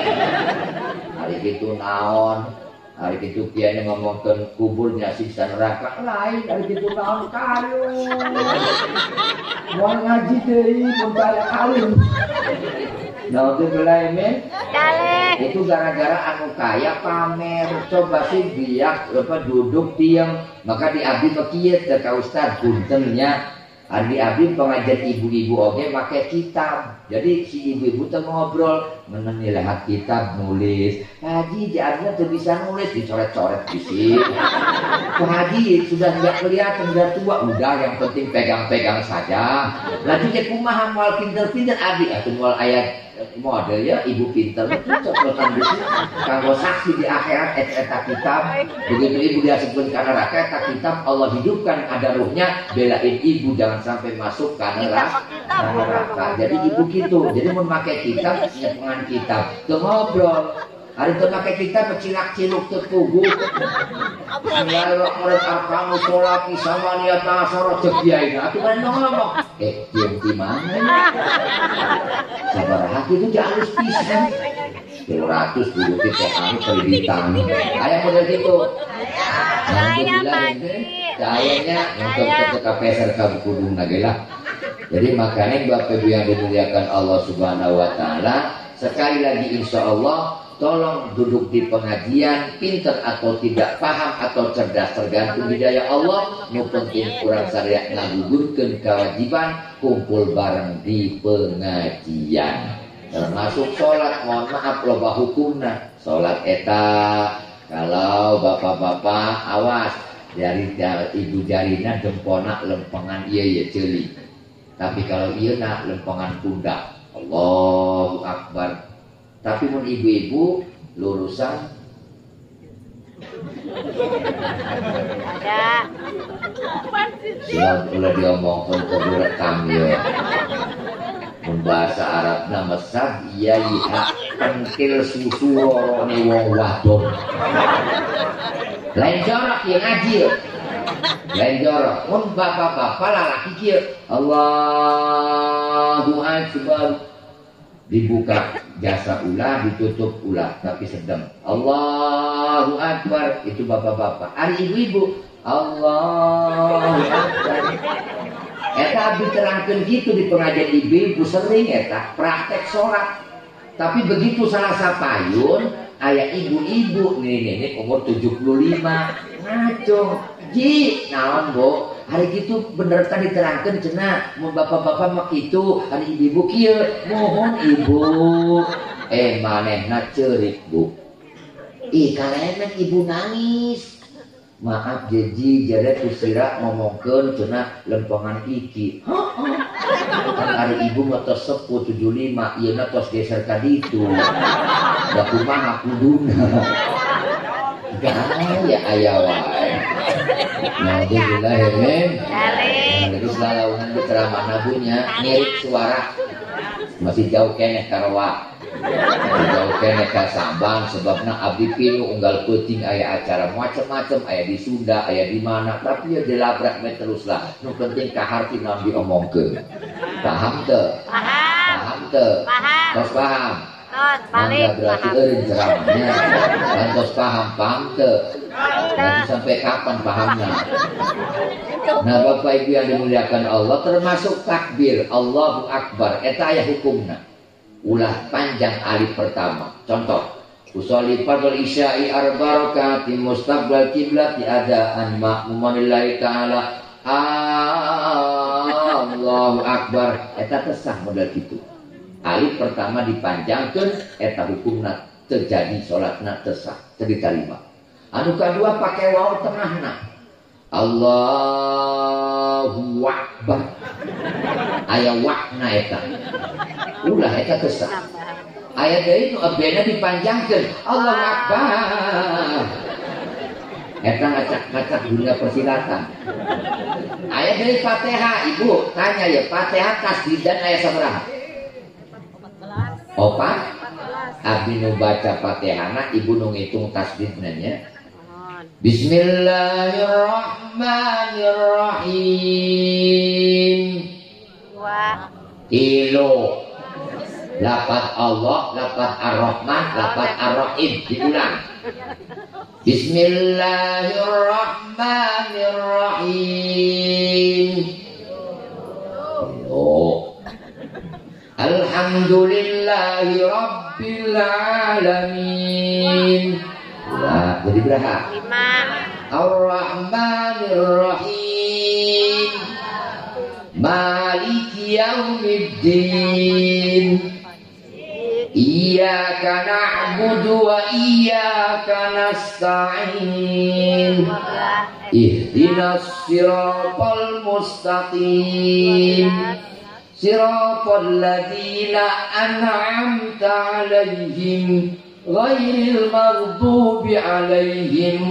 Ari kitu naon? Hari itu kiai ngomongkan kuburnya siksa neraka lain. Hari itu naon kalung. Mau ngaji deui mun balik kalung. Nah itu belai men. Itu gara-gara anu kaya pamer. Coba sih biak apa duduk diam. Maka di abdi kieu teh ka ustaz puntennya. Adi abdi pengajian ibu-ibu oge make kitab. Jadi si ibu-ibu teh ngobrol, meneni lihat kitab nulis. Haji jadinya tuh bisa nulis dicoret-coret bisik. Pak Haji sudah tidak kelihatan sudah tua, udah yang penting pegang-pegang saja. Lanjut ya kumaha moal pinter-pinter abdi atuh moal ayat model ya ibu pinter itu cocokan bisik. Kanggo saksi di akhirat eta kitab. Begitu ibu diasupkeun ka neraka eta kitab Allah hidupkan ada ruhnya belain ibu jangan sampai masuk ke neraka. Jadi ibu gitu. Jadi memakai kitab nyepengan kitab. Tuh ngobrol. Hari itu pakai kitab pecilak ciluk terpugu. Bismillahirrahmanirrahim. Arkamu sholat sama niat nasoro cekiai. Itu kan ngomong. Eh, diam di mana? Sabar hati itu jalus pisan. Sepuluh ratus dulu kita kami kreditan. Ayah model gitu. Saya pagi. Sayangnya untuk ketika peser kamu kudung nagelah. Jadi makanya Bapak Ibu yang dimuliakan Allah Subhanahu Wa Taala, sekali lagi insya Allah tolong duduk di pengajian, pinter atau tidak, paham atau cerdas, tergantung hidayah Allah. Nu penting kurang syariat ngagugurkeun kewajiban kumpul bareng di pengajian. Termasuk sholat, mohon maaf loba hukumna. Sholat eta kalau bapak-bapak awas dari ibu jarina dempona lempengan iya iya celi. Tapi kalau iya nak lempengan pundak. Allahu Akbar. Tapi mun ibu-ibu lurusan ada. Siapa udah diomongkan ke direkam ya. Bahasa Arabna mesab iya iya pentil susu rorone wong wadon. Lain jorok ya ngaji. Lain jorok. Mun bapak-bapak lalaki kieu Allahu Akbar. Dibuka jasa ulah, ditutup ulah, tapi sedang Allahu Akbar, itu bapak-bapak. Ari ibu-ibu Allahu Akbar. Eta abdi terangkeun gitu di pengajian ibu-ibu sering eta praktek sholat. Tapi begitu salah sapayun aya ibu-ibu nenek-nenek umur tujuh puluh lima ngaco. Ji, naon Bu? Hari gitu bener tadi terangkan cenah mau bapak-bapak mak itu hari ibu-ibu kieu mohon ibu eh manehna ceurik Bu ih kalemen ibu nangis maaf jeji jare kusira ngomongkeun cenah lempengan iki kan hari ibu mah tos sepuh tujuh puluh lima ieu na tos geser ka ditu da kumaha kuduna gaya aya wae. Alhamdulillah ya men. Jadi selaluan di ceramah nabunya ngirit suara masih jauh keneh karawa. Masih jauh keneh ka Sabang sebabna abdi pilu unggal peuting aya acara macam-macam aya di Sunda aya di mana tapi ya dilabrak me terus lah. Nu penting kaharti naon diomongkeun. Paham teu? Paham. Paham teu? Paham. Tos paham. Tos balik. Berarti eureun ceramahnya. Dan tos paham paham teu? Nanti sampai kapan pahamnya? Nah Bapak Ibu yang dimuliakan Allah termasuk takbir Allahu Akbar eta aya hukumna. Ulah panjang alif pertama. Contoh, usolli fardhu isya'i arba rakaat mustaqbal qiblat adaan ma'muman lillahi ta'ala. Allahu Akbar eta tesah model kitu. Alif pertama dipanjangkeun eta hukumna terjadi salatna tesah teu diterima. Anu kedua pakai waw tengahna. Allahu Akbar. Aya wakna eta. Ulah eta kesah. Aya deui nu abena dipanjangkeun. Allahu Akbar. Eta ngacak-ngacak dunia persilatan. Aya deui Fatihah, Ibu. Tanya ya, Fatihah tasdidan aya sabaraha? Opat? Abdi nu baca Fatihahna, Ibu nu ngitung tasdidna nya. Bismillahirrahmanirrahim. Wah. Kilo. Lafaz Allah, lafaz Ar-Rahman, lafaz Ar-Rahim. Diulang. Bismillahirrahmanirrahim. Kilo. Alhamdulillahi Rabbil Alamin. Nah, jadi berapa? Lima. Ar-Rahmanir-Rahim. Maliki Yaumiddin. Iyyaka na'budu wa iyyaka nasta'in. Ihdinas siratal mustaqim. Siratal ladzina an'amta 'alaihim ghairil maghdubi 'alaihim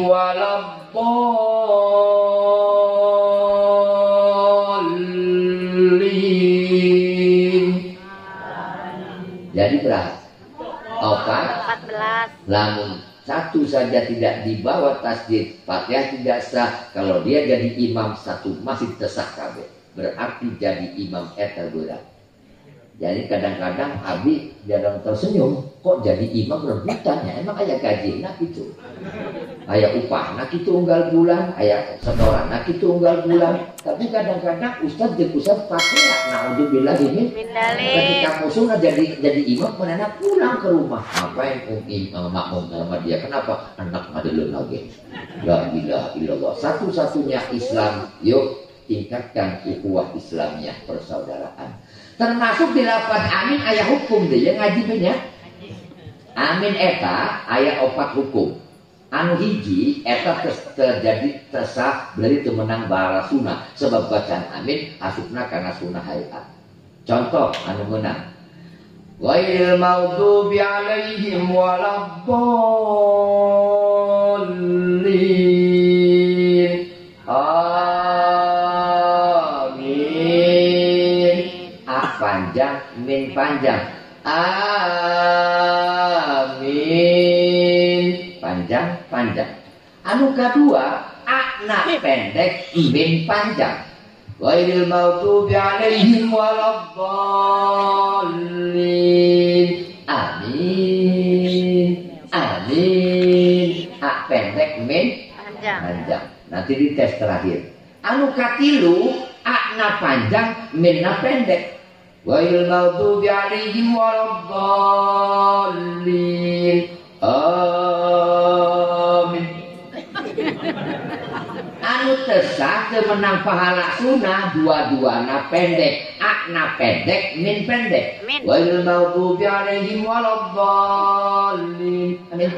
waladdallin. Jadi berapa? Opat. empat belas. Lamun satu saja tidak dibawa tasdid, Fatihah tidak sah. Kalau dia jadi imam satu masih tesah kabeh. Berarti jadi imam eta berat. Jadi kadang-kadang Abi jarang tersenyum, kok jadi imam rebutan ya? Emang aja gaji, nah gitu. aya upah nak itu unggal bulan, aya setoran nak itu unggal bulan. Tapi kadang-kadang ustaz jeung ustaz pakai naudzubillah ini ketika musuhnya jadi jadi imam menana pulang ke rumah. Ngapain umi makmum sama dia? Kenapa? Anak madeleun lagi. La ilaha illallah. Satu-satunya Islam, yuk tingkatkan ukhuwah Islamiyah persaudaraan. Termasuk di lafaz amin aya hukum deh yang ngaji nya. Amin eta aya opat hukum. Anu hiji eta terjadi tersah beli temenang bara sunnah sebab bacaan amin asupna kana sunnah hayat. Contoh anu meunang ghairil maghdubi alaihim waladdallin. Amin. A panjang, min panjang. Amin. Panjang-panjang. Anu kedua, akna pendek, min panjang. Ghairil maghdubi alaihim waladdallin. Amin. Amin. A pendek, min panjang. Nanti di tes terakhir. Anu katilu, akna panjang, minna pendek. Ghairil maghdubi alaihim waladdallin. Amin. Anu tesah menang pahala sunnah dua-duana pendek, akna pendek, min pendek. Ghairil maghdubi alaihim waladdallin. Amin.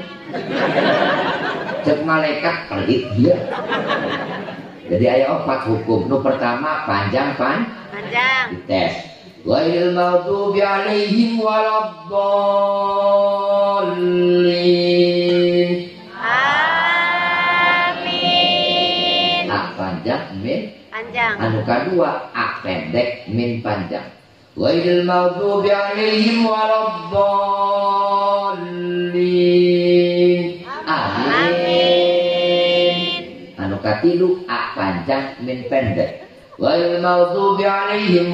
Cek malaikat pelit dia. Jadi aya opat hukum. Nu pertama panjang pan panjang. Dites. Ghairil maghdubi alaihim waladdallin. Amin. A panjang, min panjang. Anu kedua a pendek, min panjang. Ghairil maghdubi alaihim waladdallin. Amin. Anu katilu a panjang, min pendek. Ghairil maghdubi alaihim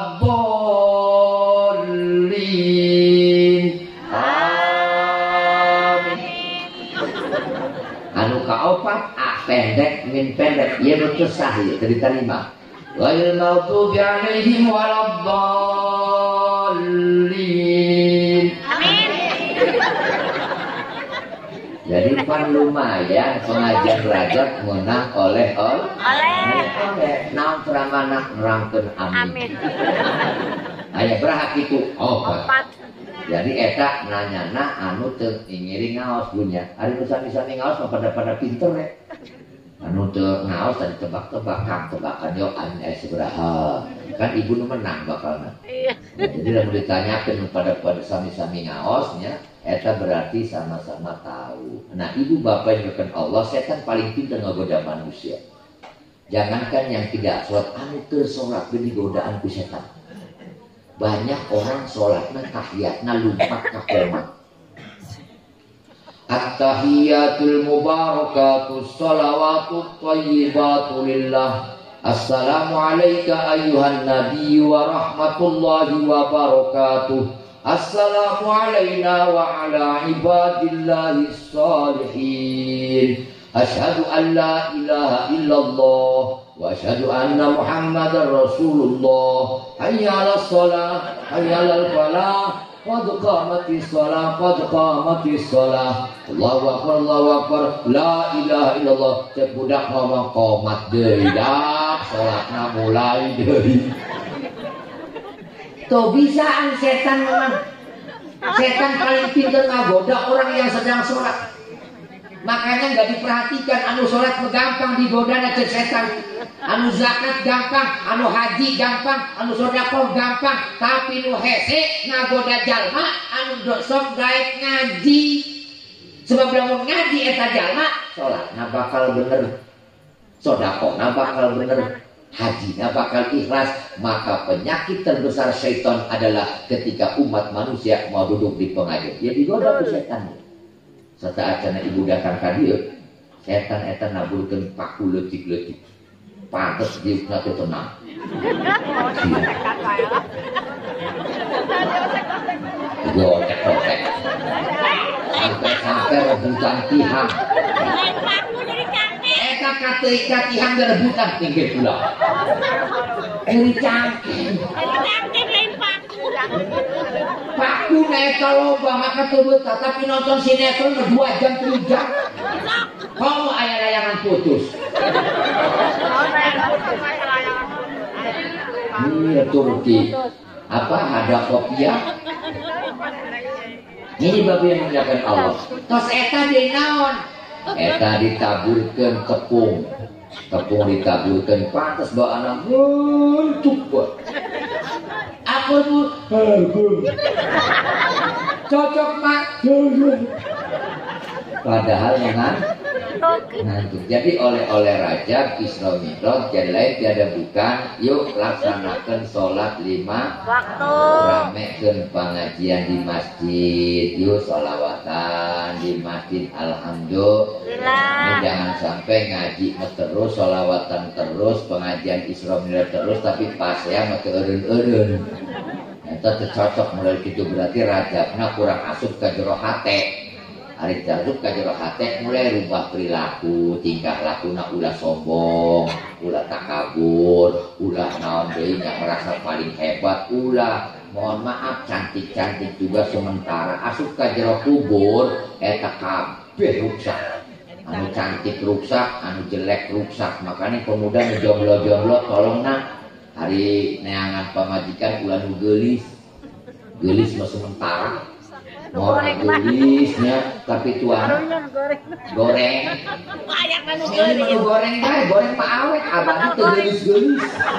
waladdallin. Amin. Anu kaopat a pendek, min pendek. Ieu nu sah ieu teu diterima. Ghairil maghdubi alaihim waladdallin. Amin. Jadi pan lumayan pengajian rajab menang oleh oleh oleh naon ceramah nerangkeun amin. Aya berhak itu opat. Jadi eta nanyana anu teu ngiring ngaos bunya. Ari nu sami-sami ngaos mah pada-pada pinter we. Anu teu ngaos tadi tebak-tebak kang tebakan yo amin aya sabaraha. Kan ibu nu menang bakalna. Iya. Jadi lamun ditanyakeun pada-pada sami-sami ngaosnya eta berarti sama-sama tahu. Nah ibu bapak yang dilakukan Allah, setan paling pintar ngegoda manusia. Jangankan yang tidak sholat, anu tersolat beri godaan ku setan. Banyak orang sholatnya tahiyatnya lumpat ke komat. At-tahiyatul mubarakatus salawatut thayyibatu lillah. Assalamualaikum ayyuhan nabi wa rahmatullahi wa barakatuh. Assalamu alayna wa ala ibadillahis salihin. Asyhadu an la ilaha illallah wa asyhadu anna Muhammadar Rasulullah. Hayya 'alas shalah, hayya 'alal falah. Qad qamatis shalah, qad qamatis shalah. Allahu akbar, Allahu akbar. La ilaha illallah. Cek budak ngomong qomat deui dak, salatna mulai deui. Tuh bisaan setan memang. Setan paling pintar ngagoda orang yang sedang sholat. Makanya nggak diperhatikan. Anu sholat gampang digoda cek setan. Anu zakat gampang, anu haji gampang, anu sedekah gampang. Tapi nu hese ngagoda jalma anu sok gaek ngaji. Sebab lamun ngaji eta jalma sholat nah bakal bener. Sedekah nah bakal bener. Hajinya bakal ikhlas. Maka penyakit terbesar syaitan adalah ketika umat manusia mau duduk di pengajian ya digoda ke setan. Setelah acana ibu datang ka dieu setan eta nabulkeun paku leutik-leutik pantes diukna teu tenang. Gotek-gotek sampai-sampai rebutan tihang kateuing katihan rebutan pinggir pulau. Eri cangking. Eri cangking lain paku. Paku naik kalau maka tebet tapi nonton sinetron dua jam tiga jam. Kamu ayah layangan putus. Iya Turki. Apa ada kopiah? Ini babi yang memuliakan Allah. Tos eta di naon? Eta ditaburkan tepung. Tepung ditaburkan pantas bawa anak untuk buat. Aku tuh cocok mak. Padahal yang ngantuk. Jadi oleh-oleh Rajab Isra Mi'raj jadi lain tiada bukan. Yuk laksanakan sholat lima waktu. Ramekeun pengajian di masjid. Yuk sholawatan di masjid. Alhamdulillah. Jangan sampai ngaji terus, sholawatan terus, pengajian Isra Mi'raj terus, tapi pas ya mati eureun-eureun. Eta cocok mulai itu berarti Rajabna kurang asup ka jero hate. Hari jaduk kajero hati mulai rubah perilaku, tingkah lakuna ulah sombong, ulah takabur, ulah naon deui nya merasa paling hebat, ulah mohon maaf cantik-cantik juga sementara asup kajero kubur eta kabeh rusak. Anu cantik rusak, anu jelek rusak. Makanya pemuda nu jomblo-jomblo tolongna hari neangan pamajikan ulah nu geulis. Geulis mah sementara. Mau gelisnya tapi tuan goreng banyak anu gelis goreng bae goreng mah awet abang teu gelis-gelis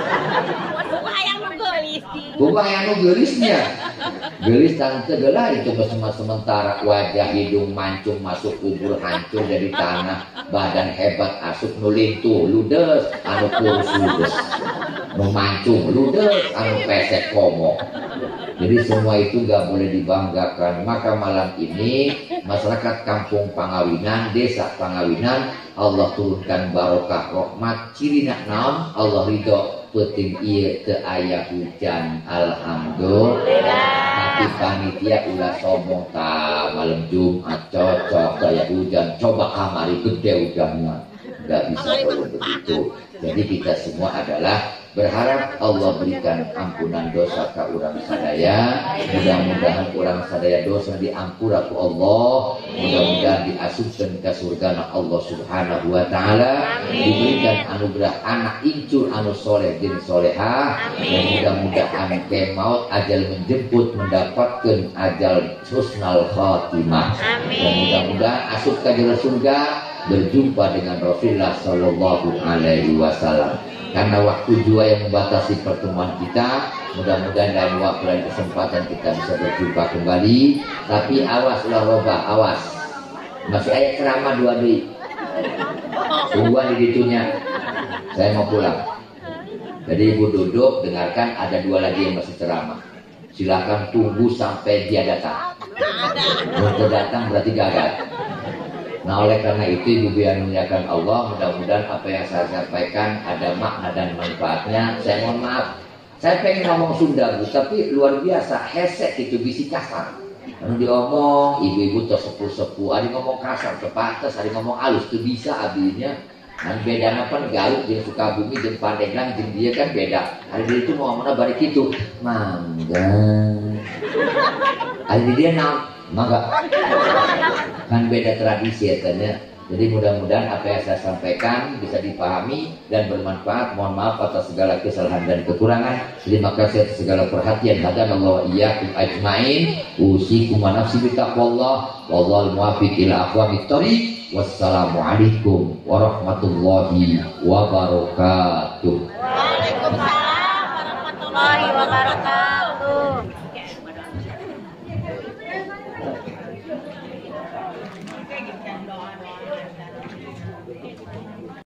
bayang nu gelis bukan anu gelisnya gelis tante gelah itu cuma sementara wajah hidung mancung masuk kubur hancur dari tanah badan hebat asup nu lintuh ludes anu kurus ludes nu mancung ludes anu pesek komo. Jadi semua itu nggak boleh dibanggakan. Maka malam ini masyarakat kampung Pangawinan, desa Pangawinan, Allah turunkan barokah rahmat. Cirina naon Allah ridho penting ieu teu aya hujan. Alhamdulillah. Tapi panitia ulah sombong ta malam Jumat cocok aya hujan. Coba kamari gede hujannya. Nggak bisa kalau begitu. Jadi kita semua adalah berharap Allah berikan ampunan dosa ke orang sadaya. Mudah-mudahan orang sadaya dosa diampura ku Allah. Mudah-mudahan diasupkeun ka surgana Allah Subhanahu wa taala. Diberikan anugerah anak incur anu soleh jeung solehah. Dan mudah-mudahan ke maut ajal menjemput mendapatkan ajal husnul khatimah. Dan mudah-mudahan asup ka jero surga berjumpa dengan Rasulullah sallallahu alaihi wasallam. Karena waktu jua yang membatasi pertemuan kita, mudah-mudahan dalam waktu dan kesempatan kita bisa berjumpa kembali. Tapi awas ulah robah, awas. Masih ayat ceramah dua deui. Tungguan di ditunya. Saya mau pulang. Jadi ibu duduk, dengarkan ada dua lagi yang masih ceramah. Silakan tunggu sampai dia datang. Kalau datang berarti gagal. Nah oleh karena itu ibu yang memuliakan Allah, mudah-mudahan apa yang saya sampaikan ada makna dan manfaatnya. Saya mohon maaf, saya pengen ngomong Sunda Bu, tapi luar biasa hesek itu bisi kasar. Kalau diomong ibu-ibu tuh sepuh-sepuh, ada ngomong kasar, tepates, ada ngomong halus, itu bisa abinya. Dan beda apa Garut jeung Sukabumi jeung Pandeglang jeung dia kan beda. Hari dia itu mau ngomongna bari kitu, mangga. Hari dia naon? Mangga. Kan beda tradisi ya tanya. Jadi mudah-mudahan apa yang saya sampaikan bisa dipahami dan bermanfaat. Mohon maaf atas segala kesalahan dan kekurangan. Terima kasih atas segala perhatian. Hadanallahu iyyakum ajmain. Usikum wa nafsi bittaqwallah. Wallahul muwaffiq ila aqwamit thoriq. Wassalamualaikum warahmatullahi wabarakatuh. Waalaikumsalam warahmatullahi wabarakatuh.